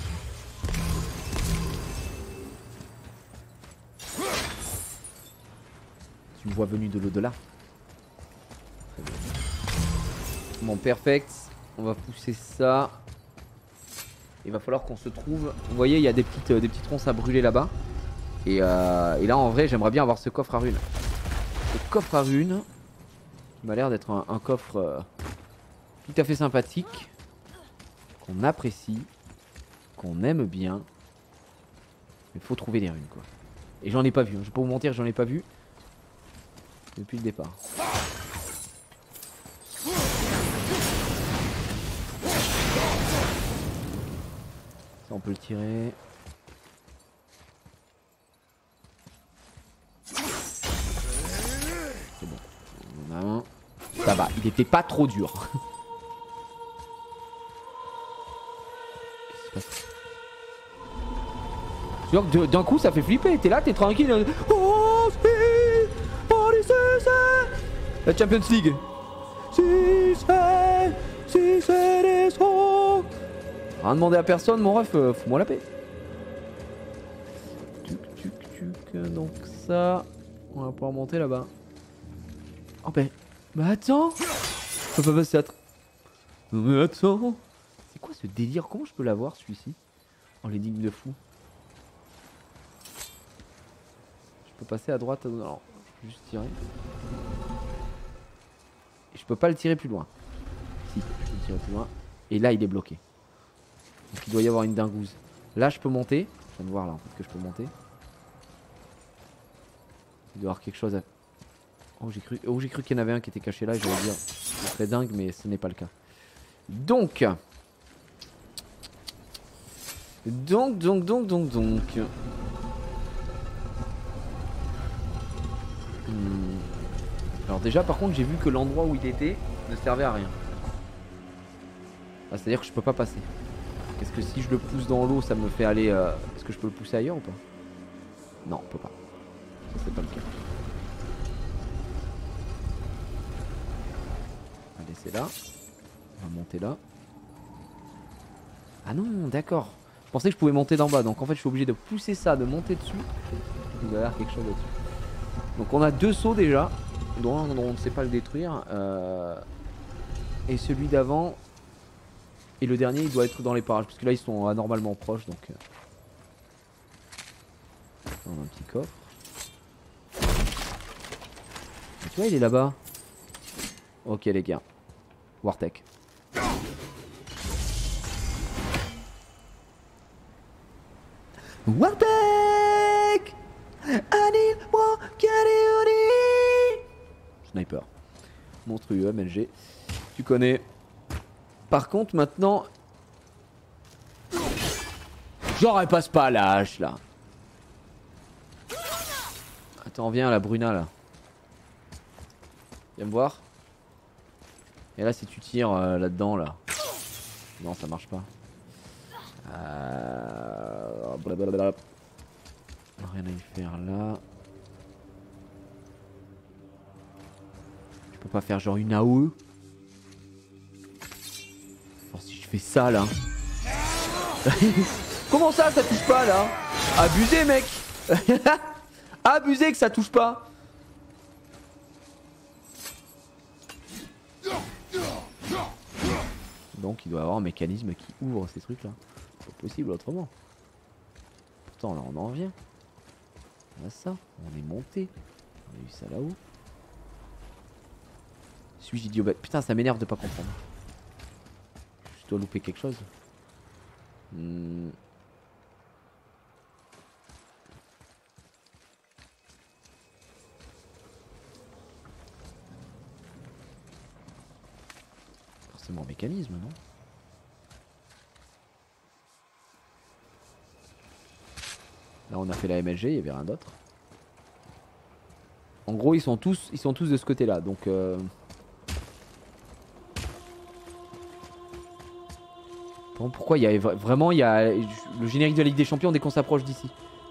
Tu me vois venu de l'au-delà. Bon, perfect. On va pousser ça. Il va falloir qu'on se trouve. Vous voyez, il y a des petites, euh, des petites ronces à brûler là-bas. Et, euh, et là, en vrai, j'aimerais bien avoir ce coffre à runes. Ce coffre à runes, qui m'a l'air d'être un, un coffre euh, tout à fait sympathique, qu'on apprécie, qu'on aime bien. Il faut trouver des runes, quoi. Et j'en ai pas vu. Hein. Je vais pas vous mentir, j'en ai pas vu depuis le départ. Ça, on peut le tirer. C'est bon. On en a un. Ça va, il était pas trop dur. Qu'est-ce qui se passe? Tu vois que d'un coup ça fait flipper. T'es là, t'es tranquille. Oh, c'est... Oh, c'est... La Champions League. Si c'est... Si c'est les sons. Rien demandé à personne, mon ref, euh, fous-moi la paix. Tuc, tuc, tuc. Donc ça, on va pouvoir monter là-bas. Oh ben, bah attends. Je peux pas passer à... Non mais attends. C'est quoi ce délire? Comment je peux l'avoir celui-ci? Oh les digues de fou. Je peux passer à droite. Non, je peux juste tirer. Et je peux pas le tirer plus loin. Si, je peux le tirer plus loin. Et là il est bloqué. Donc il doit y avoir une dingouze. Là je peux monter. Je viens de voir là en fait que je peux monter. Il doit y avoir quelque chose à... Oh j'ai cru, oh, j'ai cru qu'il y en avait un qui était caché là et j'allais dire ce serait dingue mais ce n'est pas le cas. Donc Donc donc donc donc donc hmm. Alors déjà par contre j'ai vu que l'endroit où il était ne servait à rien. Ah, c'est à dire que je peux pas passer. Est-ce que si je le pousse dans l'eau ça me fait aller euh... Est-ce que je peux le pousser ailleurs ou pas? Non on peut pas. Ça c'est pas le cas. Allez c'est là. On va monter là. Ah non d'accord. Je pensais que je pouvais monter d'en bas. Donc en fait je suis obligé de pousser ça, de monter dessus. Il doit y avoir quelque chose là-dessus. Donc on a deux sauts déjà. Dont un on ne sait pas le détruire. Euh... Et celui d'avant. Et le dernier il doit être dans les parages. Parce que là ils sont anormalement proches. Donc euh... on a un petit coffre. Et tu vois il est là-bas. Ok les gars. Wartech. Wartech. Sniper. Monstrueux M L G. Tu connais. Par contre maintenant. Genre elle passe pas à la hache là. Attends viens la Bruna là. Viens me voir. Et là si tu tires euh, là-dedans là. Non ça marche pas. Euh... Blablabla. Rien à y faire là. Je peux pas faire genre une A O E. Alors si je fais ça là. Comment ça ça touche pas là? Abusé mec. Abusé que ça touche pas. Donc il doit y avoir un mécanisme qui ouvre ces trucs là. C'est pas possible autrement. Pourtant là on en vient. On a ça, on est monté. On a eu ça là-haut. Suis-je idiot? Putain ça m'énerve de pas comprendre. Je dois louper quelque chose. Hmm. Forcément mécanisme non? Là on a fait la M L G, il y avait rien d'autre. En gros ils sont tous, ils sont tous de ce côté là donc euh... bon, pourquoi il y a vraiment il y a le générique de la Ligue des Champions dès qu'on s'approche d'ici.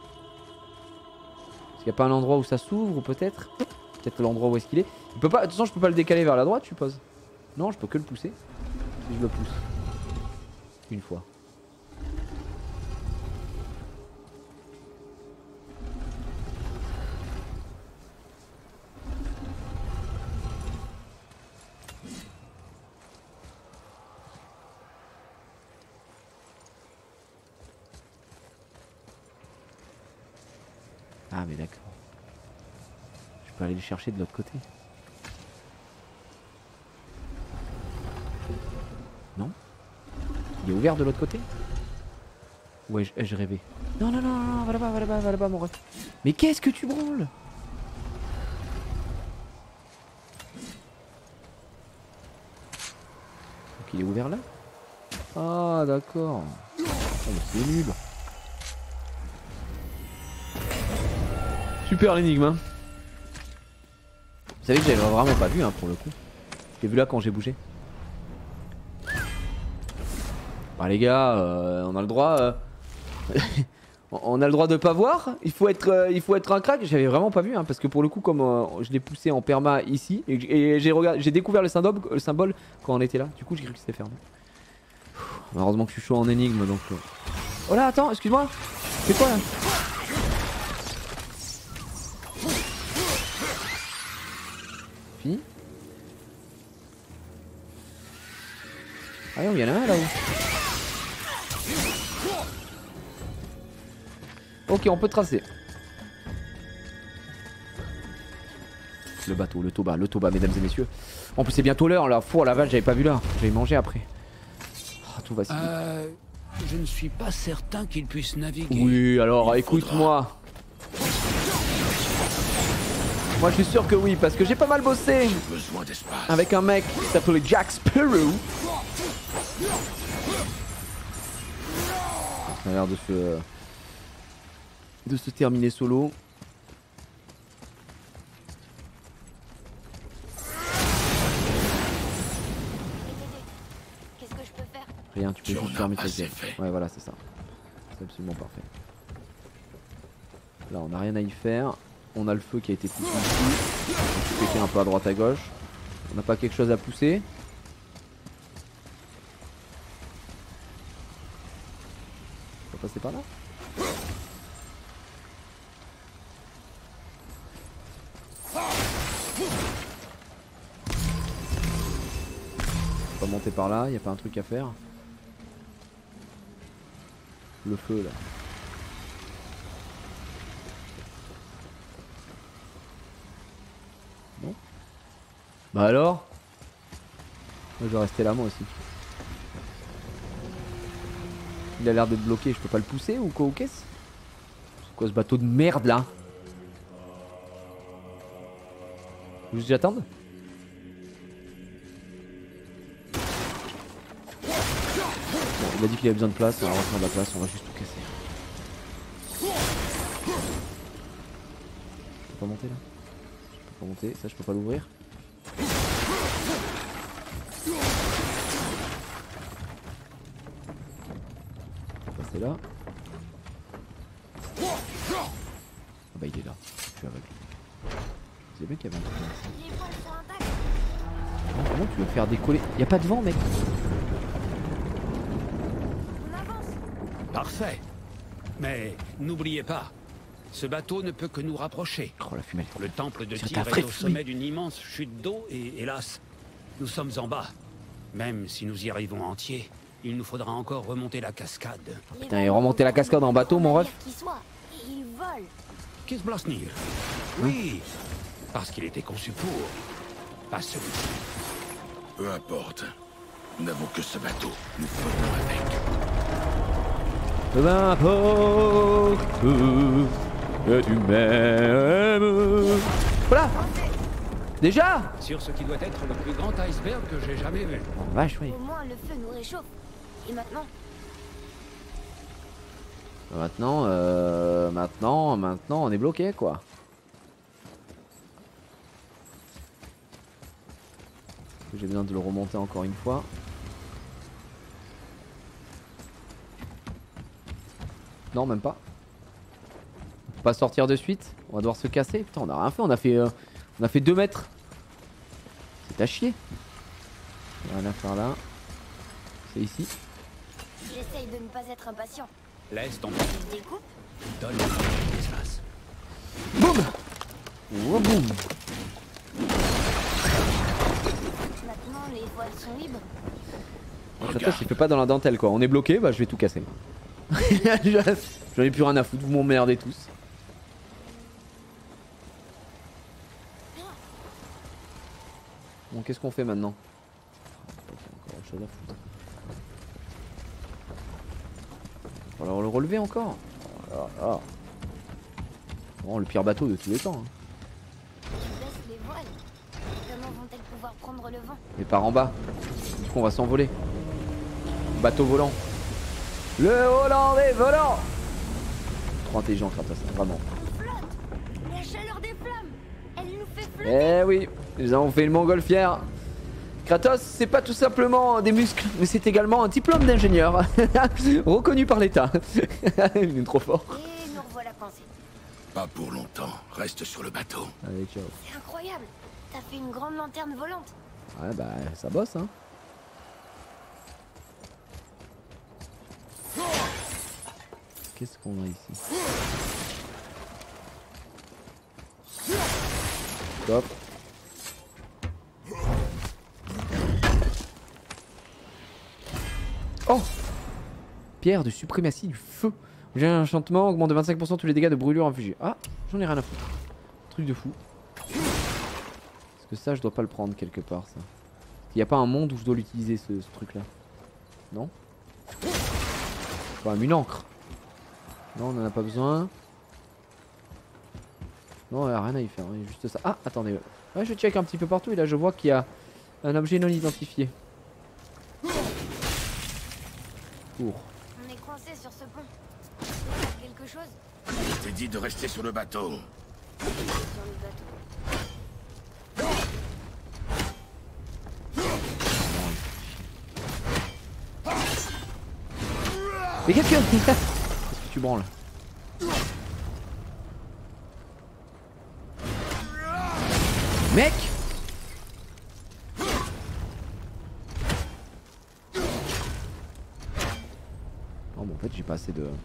Est-ce qu'il n'y a pas un endroit où ça s'ouvre ou peut-être peut-être l'endroit où est-ce qu'il est. Il peut pas, de toute façon je peux pas le décaler vers la droite je suppose. Non je peux que le pousser. Si je le pousse. Une fois. Ah mais d'accord. Je peux aller le chercher de l'autre côté. Non? Il est ouvert de l'autre côté? Ouais, je rêvais. Non, non, non, non, va là-bas, va là-bas, va là-bas, mon ref. Mais qu'est-ce que tu branles? Donc il est ouvert là? Ah, d'accord. Oh, mais c'est nul. Super l'énigme, hein. Vous savez que j'avais vraiment pas vu, hein, pour le coup. J'ai vu là quand j'ai bougé. Bah les gars, euh, on a le droit, euh... on a le droit de pas voir. Il faut être, euh, il faut être un crack. J'avais vraiment pas vu, hein, parce que pour le coup, comme euh, je l'ai poussé en perma ici et j'ai regardé, j'ai découvert le symbole, le symbole quand on était là. Du coup, j'ai cru que c'était fermé. Heureusement que je suis chaud en énigme, donc. Euh... Oh là, attends, excuse-moi. C'est quoi là? Fini? Ah non, il y en a un là-haut. Ok, on peut tracer. Le bateau, le toba, le toba, mesdames et messieurs. En plus, c'est bientôt l'heure là. Fou, la vache, j'avais pas vu là. Je vais manger après. Oh, tout va si vite. Euh, je ne suis pas certain qu'il puisse naviguer. Oui, alors écoute-moi. Moi, je suis sûr que oui, parce que j'ai pas mal bossé avec un mec qui s'appelait Jack Sparrow. Ça a l'air de se... de se terminer solo. Qu'est-ce que je peux faire? Rien, tu peux Tu juste en fermer as ta assez gueule. fait. Ouais, voilà, c'est ça. C'est absolument parfait. Là, on n'a rien à y faire. On a le feu qui a été poussé ici. On peut péter un peu à droite à gauche. On n'a pas quelque chose à pousser. On va passer par là. On va monter par là, il n'y a pas un truc à faire. Le feu là. Non? Bah alors? Moi je vais rester là moi aussi. Il a l'air d'être bloqué, je peux pas le pousser ou quoi ou qu'est-ce? C'est quoi ce bateau de merde là? Vous juste j'attende? Bon, il a dit qu'il avait besoin de place, on va prendre de la place, on va juste tout casser. Je peux pas monter là? Je peux pas monter, ça je peux pas l'ouvrir. C'est là. Ah bah il est là, je suis aveugle. C'est bien qu'il y avait un truc là. Les voiles sont intactes. Oh, comment tu veux faire décoller? Y'a pas de vent mec. On avance. Parfait. Mais n'oubliez pas, ce bateau ne peut que nous rapprocher. Oh la fumée. Le temple de C'est Tyr un vrai est au fumée. sommet d'une immense chute d'eau et hélas, nous sommes en bas. Même si nous y arrivons entiers, il nous faudra encore remonter la cascade. Putain, et remonter la cascade en bateau mon ref. Qui soit. Et ils volent. Kisblasnir. Oui, parce qu'il était conçu pour, pas celui-ci. Peu importe. Nous n'avons que ce bateau. Nous volons avec. Peu importe que tu m'aimes. Voilà. Déjà. Sur ce qui doit être le plus grand iceberg que j'ai jamais vu. Oh, vache oui. Au moins le feu nous réchauffe. Et maintenant? Maintenant, euh, maintenant, maintenant, on est bloqué quoi. J'ai besoin de le remonter encore une fois. Non, même pas. On peut pas sortir de suite. On va devoir se casser. Putain, on a rien fait. On a fait, euh, on a fait deux mètres. C'est à chier. Rien à faire là. C'est ici. J'essaye de ne pas être impatient. Laisse tomber. Je découpe. Donne l'espace. Boum. Oh, boum. Maintenant, les voiles sont libres. Kratos il fait pas dans la dentelle quoi. On est bloqué, bah je vais tout casser. J'en ai plus rien à foutre, vous m'emmerdez tous. Bon, qu'est-ce qu'on fait maintenant? Encore autre chose à foutre. Il va falloir le relever encore. Oh là là. Vraiment le pire bateau de tous les temps. Hein. Tu baisses les voiles. Comment vont-elles pouvoir prendre le vent? Mais par en bas. Du coup on va s'envoler. Bateau volant. Le Hollandais volant. Trop intelligent Kratos, vraiment. On flotte. La chaleur des flammes. Elle nous fait flotter. Eh oui, nous avons fait une montgolfière. Kratos, c'est pas tout simplement des muscles, mais c'est également un diplôme d'ingénieur. Reconnu par l'État. Il est trop fort. Et nous revoilà coincés. Pas pour longtemps. Reste sur le bateau. Allez, ciao. C'est incroyable. T'as fait une grande lanterne volante. Ouais, bah, ça bosse, hein. Qu'est-ce qu'on a ici? Top. Oh! Pierre de suprématie du feu. J'ai un enchantement, augmente de vingt-cinq pour cent tous les dégâts de brûlure infligés. Ah, j'en ai rien à foutre. Truc de fou. Parce que ça, je dois pas le prendre quelque part, ça. Il n'y a pas un monde où je dois l'utiliser, ce, ce truc-là. Non? Quand même une encre. Non, on n'en a pas besoin. Non, il n'y a rien à y faire, il y a juste ça. Ah, attendez. Ouais, je check un petit peu partout et là je vois qu'il y a un objet non identifié. Cours. On est coincé sur ce pont. C'est quelque chose Je t'ai dit de rester sur le bateau. sur le bateau. Mais qu'est-ce que... Qu'est-ce que tu branles? Mec! Oh bon, en fait j'ai pas assez de...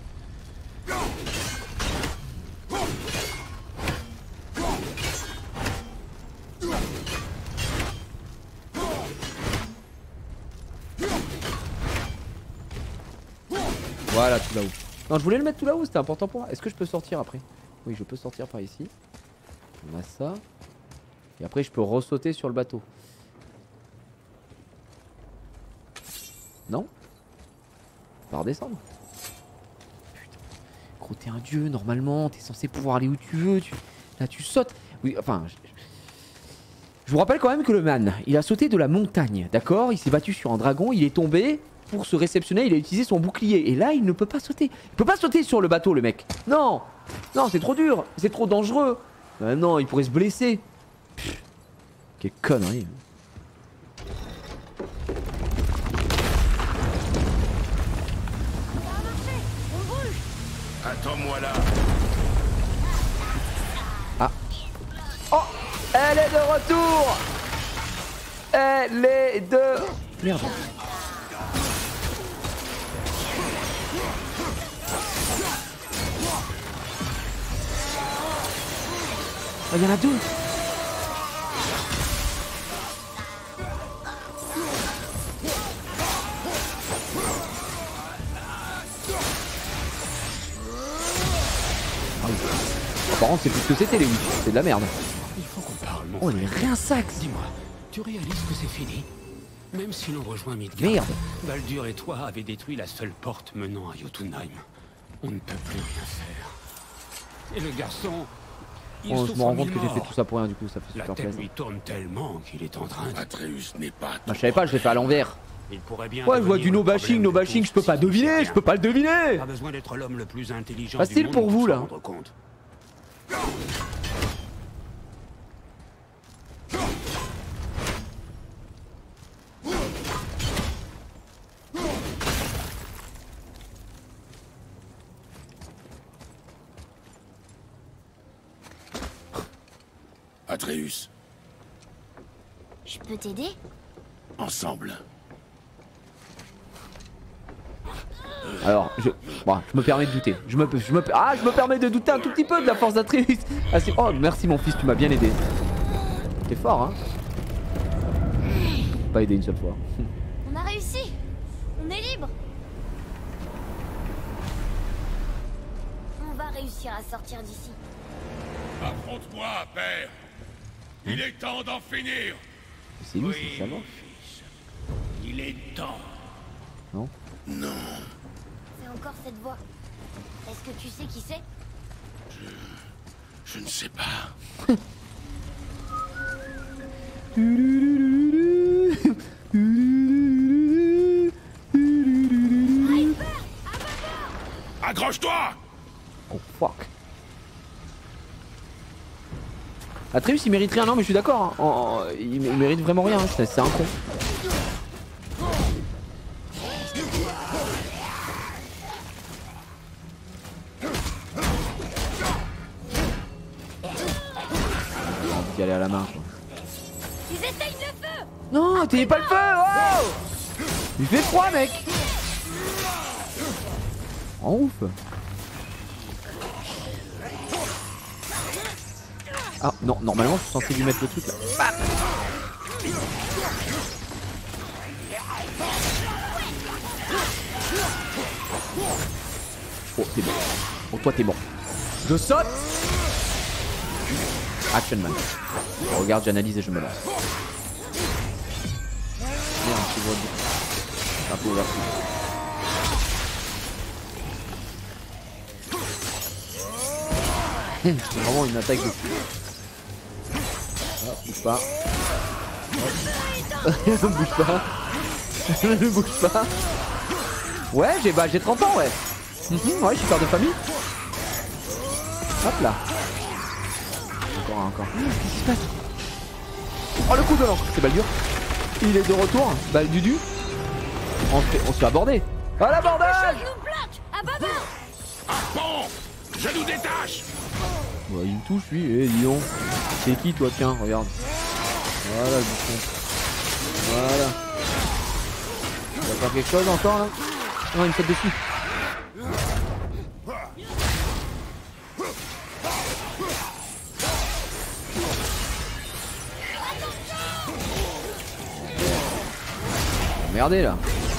Voilà, tout là-haut. Non, je voulais le mettre tout là-haut, c'était important pour moi. Est-ce que je peux sortir après? Oui, je peux sortir par ici. On a ça. Et après, je peux ressauter sur le bateau. Non? Pas redescendre. Putain. Gros, t'es un dieu, normalement. T'es censé pouvoir aller où tu veux. Tu... Là, tu sautes. Oui, enfin... Je... je vous rappelle quand même que le man, il a sauté de la montagne, d'accord? Il s'est battu sur un dragon, il est tombé... Pour se réceptionner, il a utilisé son bouclier. Et là, il ne peut pas sauter. Il peut pas sauter sur le bateau, le mec. Non. Non, c'est trop dur. C'est trop dangereux. Euh, non, il pourrait se blesser. Pff, quelle connerie. Attends-moi là. Ah. Oh, elle est de retour. Elle est de... Merde. Il y en a deux. Ah oui. Par contre, c'est plus ce que c'était les huit. C'est de la merde. Il faut qu'on parle, mon Oh, frère. les rien sacs. Dis-moi, tu réalises que c'est fini? Même si l'on rejoint Midgard, Merde. Baldur et toi avez détruit la seule porte menant à Jotunheim. On ne peut plus rien faire. Et le garçon... il Oh, je souffre me rends compte que mille j'ai fait morts. tout ça pour rien, du coup, ça fait La super tête plaisir. lui tourne tellement qu'il est en train de... Atreus n'est pas... Bah, je savais pas, je l'ai fait à l'envers. Il pourrait bien Ouais, je vois devenir du no le bashing, problème no de bashing, tous je peux pas si tu deviner, sais je peux pas le deviner. Pas besoin d'être l'homme le plus intelligent Facile du monde pour vous, se là. rendre compte. Atreus, Je peux t'aider? ensemble. Alors, je, bon, je me permets de douter. Je me, je me, ah, je me permets de douter un tout petit peu de la force d'Atreus. Ah, c'est- oh, merci mon fils, tu m'as bien aidé. T'es fort, hein? Pas aidé une seule fois. On a réussi! On est libre! On va réussir à sortir d'ici. Affronte-moi, père. Il est temps d'en finir. C'est lui, c'est ça va. fils. Il est temps. Non? Non, C'est encore cette voix. Est-ce que tu sais qui c'est? je ne sais pas. Accroche-toi! Oh fuck. Atreus il mérite rien, non mais je suis d'accord. Hein. En- en- il, il mérite vraiment rien, hein. c'est c'est un con. J'ai envie d'y aller à la main quoi. Ils essayent le feu! Non, t'ayez pas le feu! Oh, il fait froid mec! En ouf! Ah non, normalement je suis censé lui mettre le truc là. Bam. Oh t'es bon. Oh toi t'es bon. Je saute. Action man. Je regarde, j'analyse et je me lance. Merde, tu vois bien. Un peu ouvert. C'est vraiment une attaque de fou. Ah, bouge pas. Hop. Bouge pas. Ne bouge pas. Ouais, j'ai bah, j'ai trente ans, ouais. Mm-hmm, ouais, je suis père de famille. Hop là. Encore un, encore. Qu'est-ce qui se passe? Oh, le coup de l'encre, c'est Baldur. Il est de retour. Baldudu. On se fait, on se fait aborder. À l'abordage! Nous plaque! À baba! Ah bon! Je nous détache! Ouais, il me touche lui, eh dis donc. C'est qui toi, tiens, regarde. Voilà le bouchon. Voilà. Il va faire quelque chose encore là? Non, il me saute dessus. Merdez là.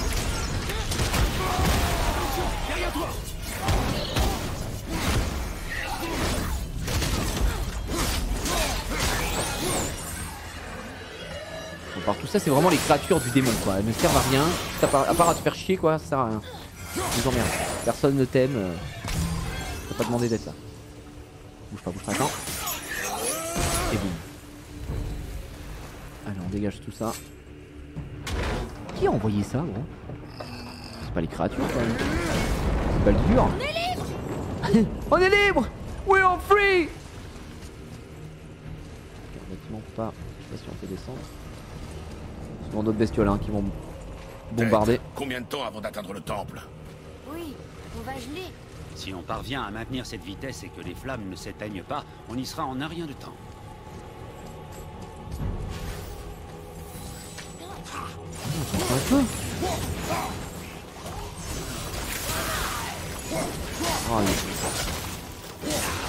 Par tout ça, c'est vraiment les créatures du démon quoi. Elles ne servent à rien, à part, à, part à te faire chier quoi, ça sert à rien. Je vous emmerde. Personne ne t'aime. Euh... T'as pas demandé d'être là. Bouge pas, bouge pas, attends. Et boum. Allez, on dégage tout ça. Qui a envoyé ça gros? C'est pas les créatures quand même. C'est pas le dur. On est libre! On est libre! We are free! Honnêtement pas. Je sais pas si on peut descendre. Souvent d'autres bestioles hein, qui vont bombarder. Combien de temps avant d'atteindre le temple? Oui, on va geler. Si on parvient à maintenir cette vitesse et que les flammes ne s'éteignent pas, on y sera en un rien de temps. Un peu. Oh, il...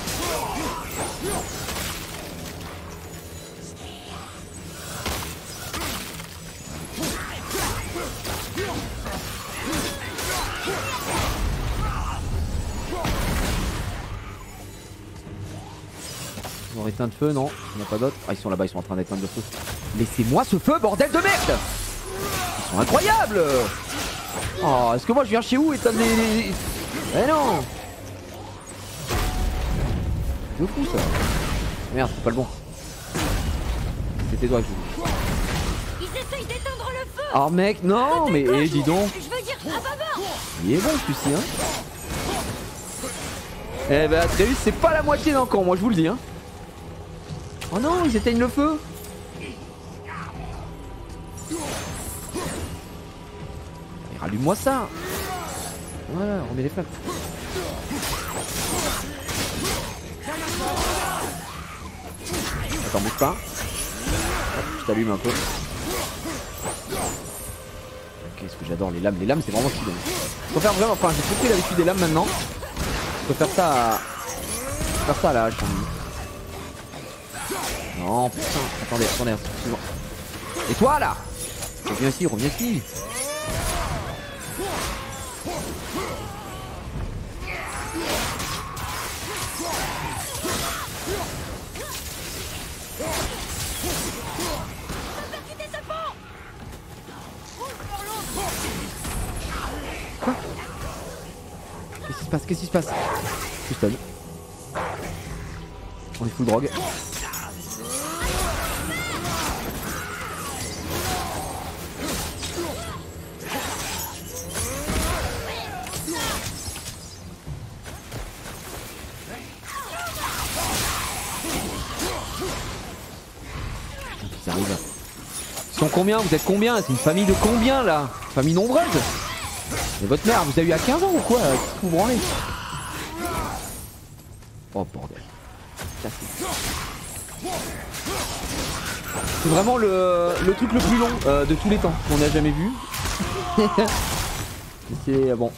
Ils ont éteint de feu, non? Il n'y en a pas d'autres? Ah, ils sont là-bas, ils sont en train d'éteindre le feu. Laissez-moi ce feu, bordel de merde! Ils sont incroyables! Oh, est-ce que moi je viens chez où éteindre les... les... Eh non! C'est fou ça! Merde, c'est pas le bon. C'était toi que je voulais. Ils J'essaye d'éteindre le feu. Oh mec, non, mais eh, dis donc. Je veux dire à bâbord. Il est bon celui-ci, hein. Eh ben, Atreus, c'est pas la moitié d'un camp, moi je vous le dis, hein. Oh non, ils éteignent le feu. Et rallume-moi ça. Voilà, on remet les flammes. Attends, bouge pas. Hop, je t'allume un peu. Ok, ce que j'adore les lames. Les lames, c'est vraiment stylé. Je peux faire vraiment. Enfin, j'ai compris l'habitude des lames maintenant. Je peux faire ça à. Faire ça à la hache. Non, putain. Attendez, attendez. Excuse-moi. Et toi là? Reviens ici, reviens ici. Quoi? Qu'est-ce qui se passe? Qu'est-ce qui se passe? Je stun. On est full drogue. Ils arrivent. Ils sont combien? Vous êtes combien? C'est une famille de combien là? Famille nombreuse? Et votre mère, vous avez eu à quinze ans ou quoi? Qu'est-ce que vous branlez? Oh bordel. C'est vraiment le, le truc le plus long euh, de tous les temps qu'on a jamais vu. C'est bon.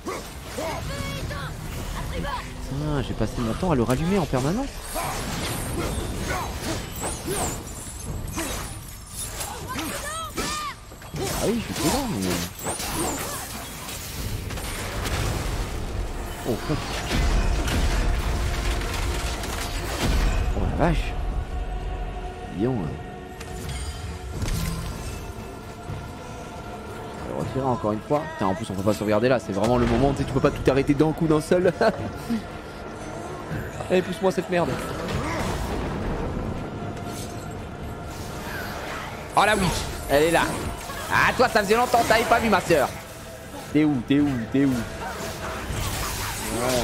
Putain, j'ai passé mon temps à le rallumer en permanence. Ah oui, je suis prudent, mais... Oh, fuck. Oh la vache. Lion. Hein. On va le retirer encore une fois. Putain, en plus on peut pas sauvegarder là, c'est vraiment le moment, tu sais, tu peux pas tout arrêter d'un coup d'un seul. Allez, pousse-moi cette merde. Oh la witch, elle est là. Ah toi ça faisait longtemps que t'avais pas vu ma soeur. T'es où? T'es où? T'es où? Ouais.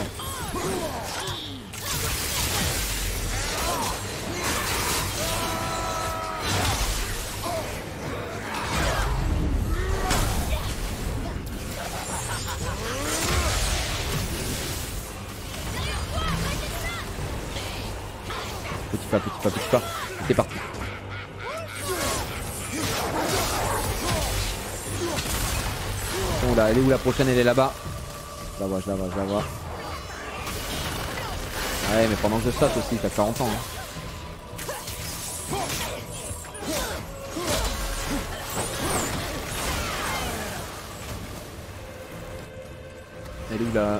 Petit pas, petit pas, petit pas. C'est parti. Oh là, elle est où la prochaine? Elle est là-bas. Je la vois, je la vois, je la vois. Ouais, mais pendant que je saute aussi, t'as quarante ans. Hein. Elle est où là?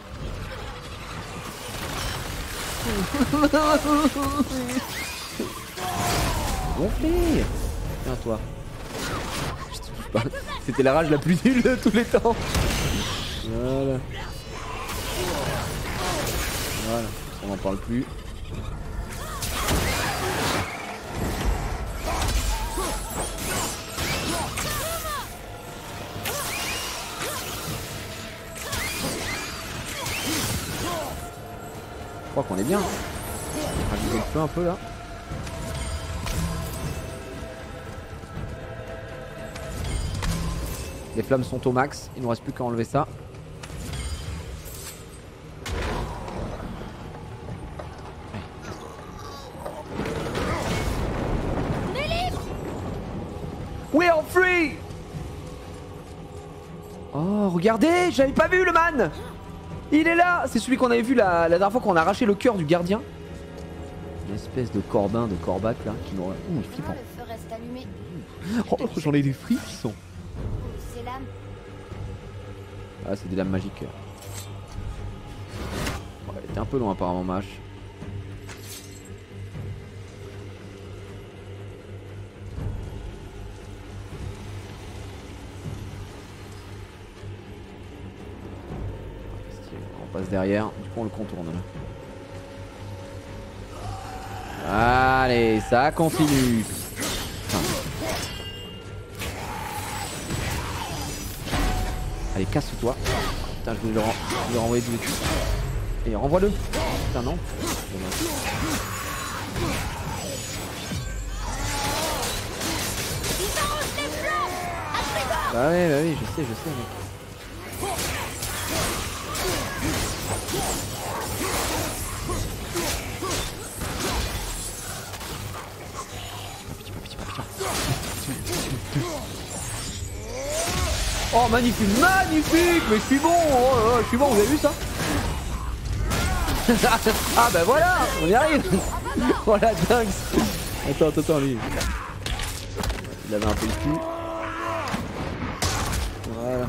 Gonflé. Viens toi. Je te touche pas. C'était la rage la plus nulle de tous les temps. Voilà. Voilà. On n'en parle plus. Je crois qu'on est bien. Rajouter le feu un peu là. Les flammes sont au max, il ne nous reste plus qu'à enlever ça. We are free. Oh regardez, j'avais pas vu le man. Il est là. C'est celui qu'on avait vu la, la dernière fois qu'on a arraché le cœur du gardien. Une espèce de corbin, de corbac là qui nous... Ouh, il est flippant. Le feu reste allumé. Oh, j'en ai des frissons. Ces lames. Ah c'est des lames magiques. Ouais, t'es un peu loin apparemment Mâche. On passe derrière, du coup on le contourne là. Allez, ça continue. Enfin. Allez, casse-toi. Putain, je voulais le, ren je voulais le renvoyer du dessus. Et renvoie-le. Putain, non. Bah ouais, bah oui, je sais, je sais, mec. Oh magnifique, magnifique. Mais je suis bon, oh, oh, je suis bon, vous avez vu ça? Ah bah voilà, on y arrive. Oh la dingue. Attends, attends, attends, lui. Il avait un peu le cul. Voilà.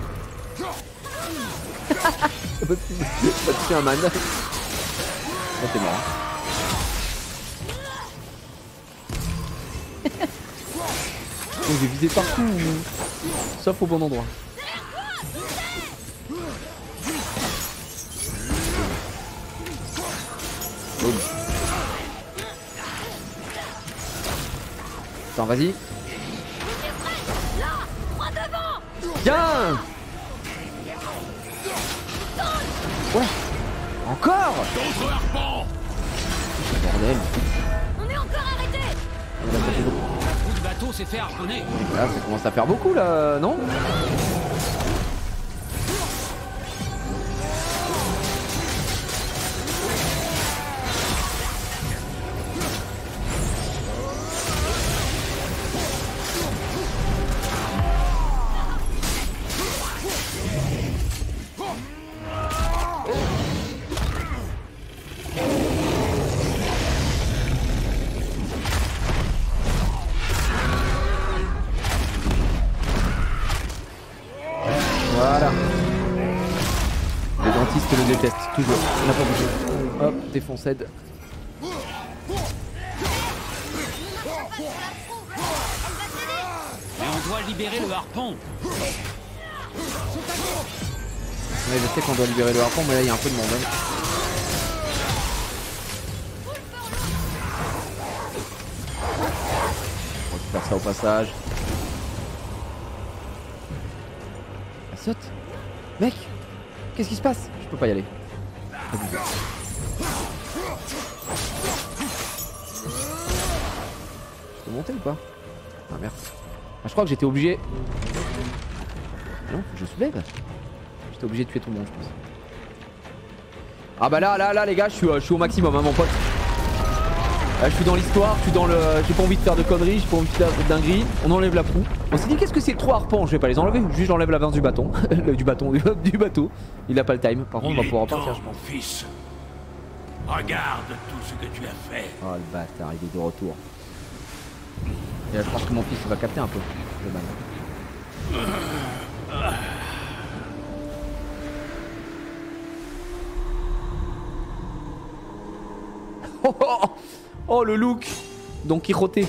Ça peut tuer un man. Oh, c'est marrant. Oh, j'ai visé partout, sauf au bon endroit. Boum. Attends, vas-y. Tiens. Ouais. Encore. Bordel. On est encore arrêté. Le bateau s'est fait harponner. Là, ça commence à faire beaucoup là, non? Voilà. Les dentistes le détestent, toujours. Il n'a pas bougé. Hop, défoncé. Mais on doit libérer le harpon. Ouais, je sais qu'on doit libérer le harpon, mais là il y a un peu de monde. Hein. On récupère ça au passage. Saute. Mec, qu'est-ce qui se passe? Je peux pas y aller. Je peux monter ou pas? Ah merde. Ah, je crois que j'étais obligé. Non, je soulève. J'étais obligé de tuer tout le monde, je pense. Ah bah là, là, là, les gars, je suis, euh, je suis au maximum, hein, mon pote. Là, je suis dans l'histoire, je suis dans le. J'ai pas envie de faire de conneries, j'ai pas envie de faire de dingueries. On enlève la proue. On s'est dit, qu'est-ce que c'est trois harpons? Je vais pas les enlever, juste j'enlève la vince du bâton. du bâton, du, du bateau. Il a pas le time. Par contre, on va pouvoir repartir, je pense. Mon fils, regarde tout ce que tu as fait. Oh le bâtard, il est de retour. Et là, je pense que mon fils il va capter un peu. Le mal. Oh, oh, oh, oh le look Don Quijote.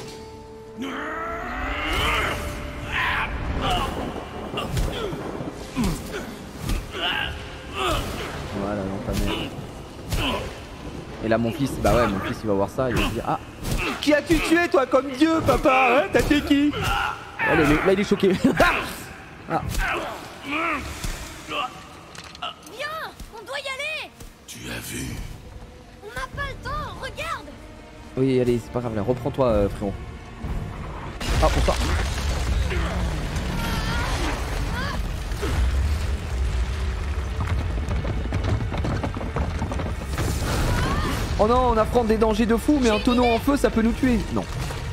Voilà, l'entamé. Et là mon fils, bah ouais, mon fils il va voir ça, il va se dire, ah, qui as-tu tué toi comme Dieu papa, hein? T'as tué qui? Là, là, là il est choqué. Ah. Viens, on doit y aller. Tu as vu? On n'a pas le temps, regarde. Oui, allez, c'est pas grave, là, reprends-toi, euh, frérot. Ah, on sort. Oh non, on affronte des dangers de fou, mais un tonneau en feu, ça peut nous tuer. Non.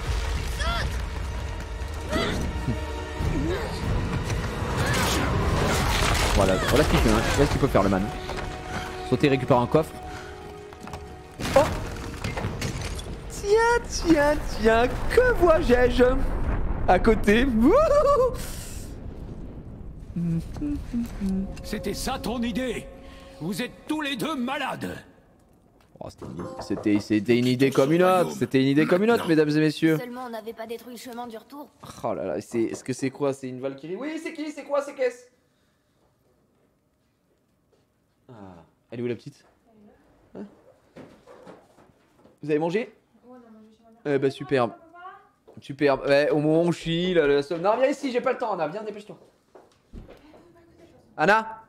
Voilà, voilà ce qu'il fait, hein. Voilà ce qu'il peut faire, le man. Sauter, récupérer un coffre. Oh! Tiens, tiens, tiens, que vois-je à côté? C'était ça ton idée. Vous êtes tous les deux malades. Oh, c'était c'était une idée comme une autre. C'était une idée comme une autre, mesdames et messieurs. Seulement on n'avait pas détruit le chemin du retour. Oh là là, est-ce que c'est quoi? C'est une Valkyrie? Oui, c'est qui? C'est quoi? C'est qu'est-ce? Ah, elle est où la petite? Hein? Vous avez mangé? Eh bah superbe. Superbe. Ouais, au moment où je suis, là, la somme. Non, viens ici, j'ai pas le temps, Anna. Viens, dépêche-toi. Anna.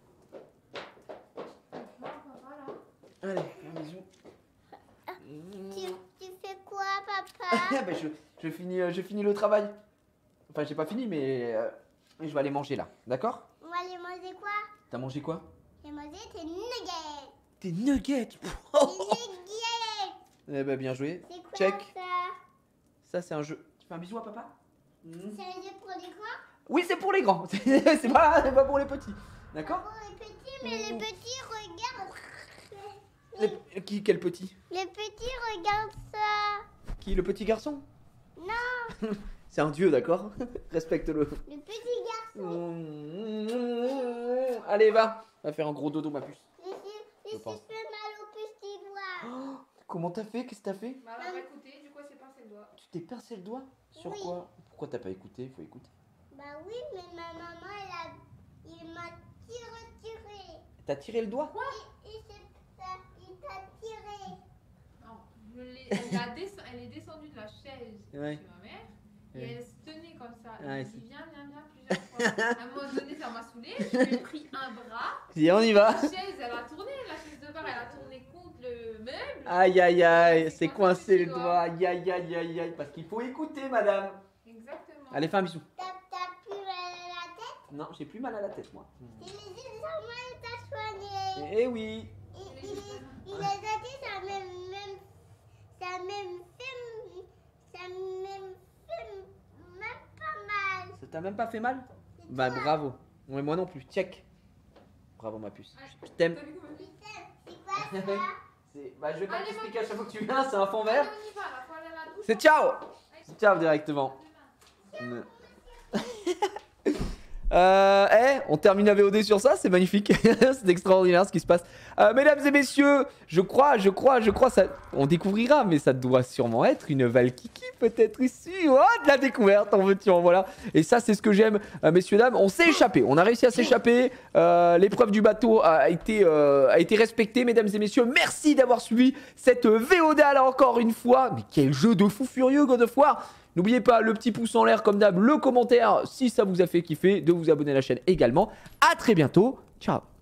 Allez, un bisou. Tu, tu fais quoi, papa? bah, je, je, finis, euh, je finis le travail. Enfin, j'ai pas fini, mais euh, je vais aller manger là. D'accord? On va aller manger quoi? T'as mangé quoi? J'ai mangé tes nuggets. Des nuggets. Des nuggets. Eh ben, bien joué. C'est quoi Check. ça? Ça, c'est un jeu. Tu fais un bisou à papa? C'est un jeu pour les grands? Oui, c'est pour les grands. c'est pas, pas pour les petits. D'accord? Pour les petits, mais les petits regardent. Les- Qui, quel petit? Les petits regardent ça. Qui, le petit garçon? Non, C'est un dieu, d'accord? Respecte-le. le petit garçon. Allez, va. Va faire un gros dodo, ma puce. Je suis, je Je suis pense. fait mal au petit doigt. Oh, comment t'as fait? Qu'est-ce que t'as fait? Bah alors, écoutez, du coup, c'est pincé le doigt. Tu t'es pincé le doigt? Sur Oui. quoi? Pourquoi t'as pas écouté? Faut écouter. Bah oui, mais ma maman, elle a, il m'a tiré, tiré. T'as tiré le doigt? Et, et c'est ça, il t'a tiré. Non, je l'ai- elle, a descend- elle est descendue de la chaise Ouais. chez ma mère et Ouais. elle se tenait comme ça. Ouais, Elle m'a c'est- dit viens, viens, viens plusieurs fois. À un moment donné, ça m'a saoulée. Je lui ai pris un bras. Si, on y va. La chaise, elle a tourné. La chaise de bar, elle a tourné contre le meuble. Aïe, aïe, aïe. C'est C'est coincé coincé le le doigt. doigt. Aïe, aïe, aïe, aïe, aïe. Parce qu'il faut écouter, madame. Exactement. Allez, fais un bisou. T'as t'as plus mal à la tête. Non, j'ai plus mal à la tête, moi. Il les examens, il t'a soigné. Eh oui. Il, il, il les a dit, ça même, même, ça même fait, ça même fait même pas mal. Ça t'a même pas fait mal? C'est Bah, toi. bravo. Ouais, moi non plus. Check. Bravo, ma puce. Ah, Je t'aime. T'as vu comment elle dit? C'est quoi ça? C'est- Bah, je vais pas Allez, t'expliquer à chaque fois que tu viens, c'est un fond vert. Allez, on y va, là, faut aller à la douche. C'est ciao. Allez, C'est ciao directement. Euh, eh, on termine la V O D sur ça, c'est magnifique, c'est extraordinaire ce qui se passe. Euh, mesdames et messieurs, je crois, je crois, je crois, ça, on découvrira, mais ça doit sûrement être une Valkiki peut-être ici. Oh, de la découverte, en veux-tu, en voilà. Et ça, c'est ce que j'aime, euh, messieurs, dames. On s'est échappé, on a réussi à s'échapper. Euh, L'épreuve du bateau a été, euh, a été respectée, mesdames et messieurs. Merci d'avoir suivi cette V O D là encore une fois. Mais quel jeu de fou furieux, God of War. N'oubliez pas le petit pouce en l'air comme d'hab, le commentaire si ça vous a fait kiffer, de vous abonner à la chaîne également. A très bientôt, ciao.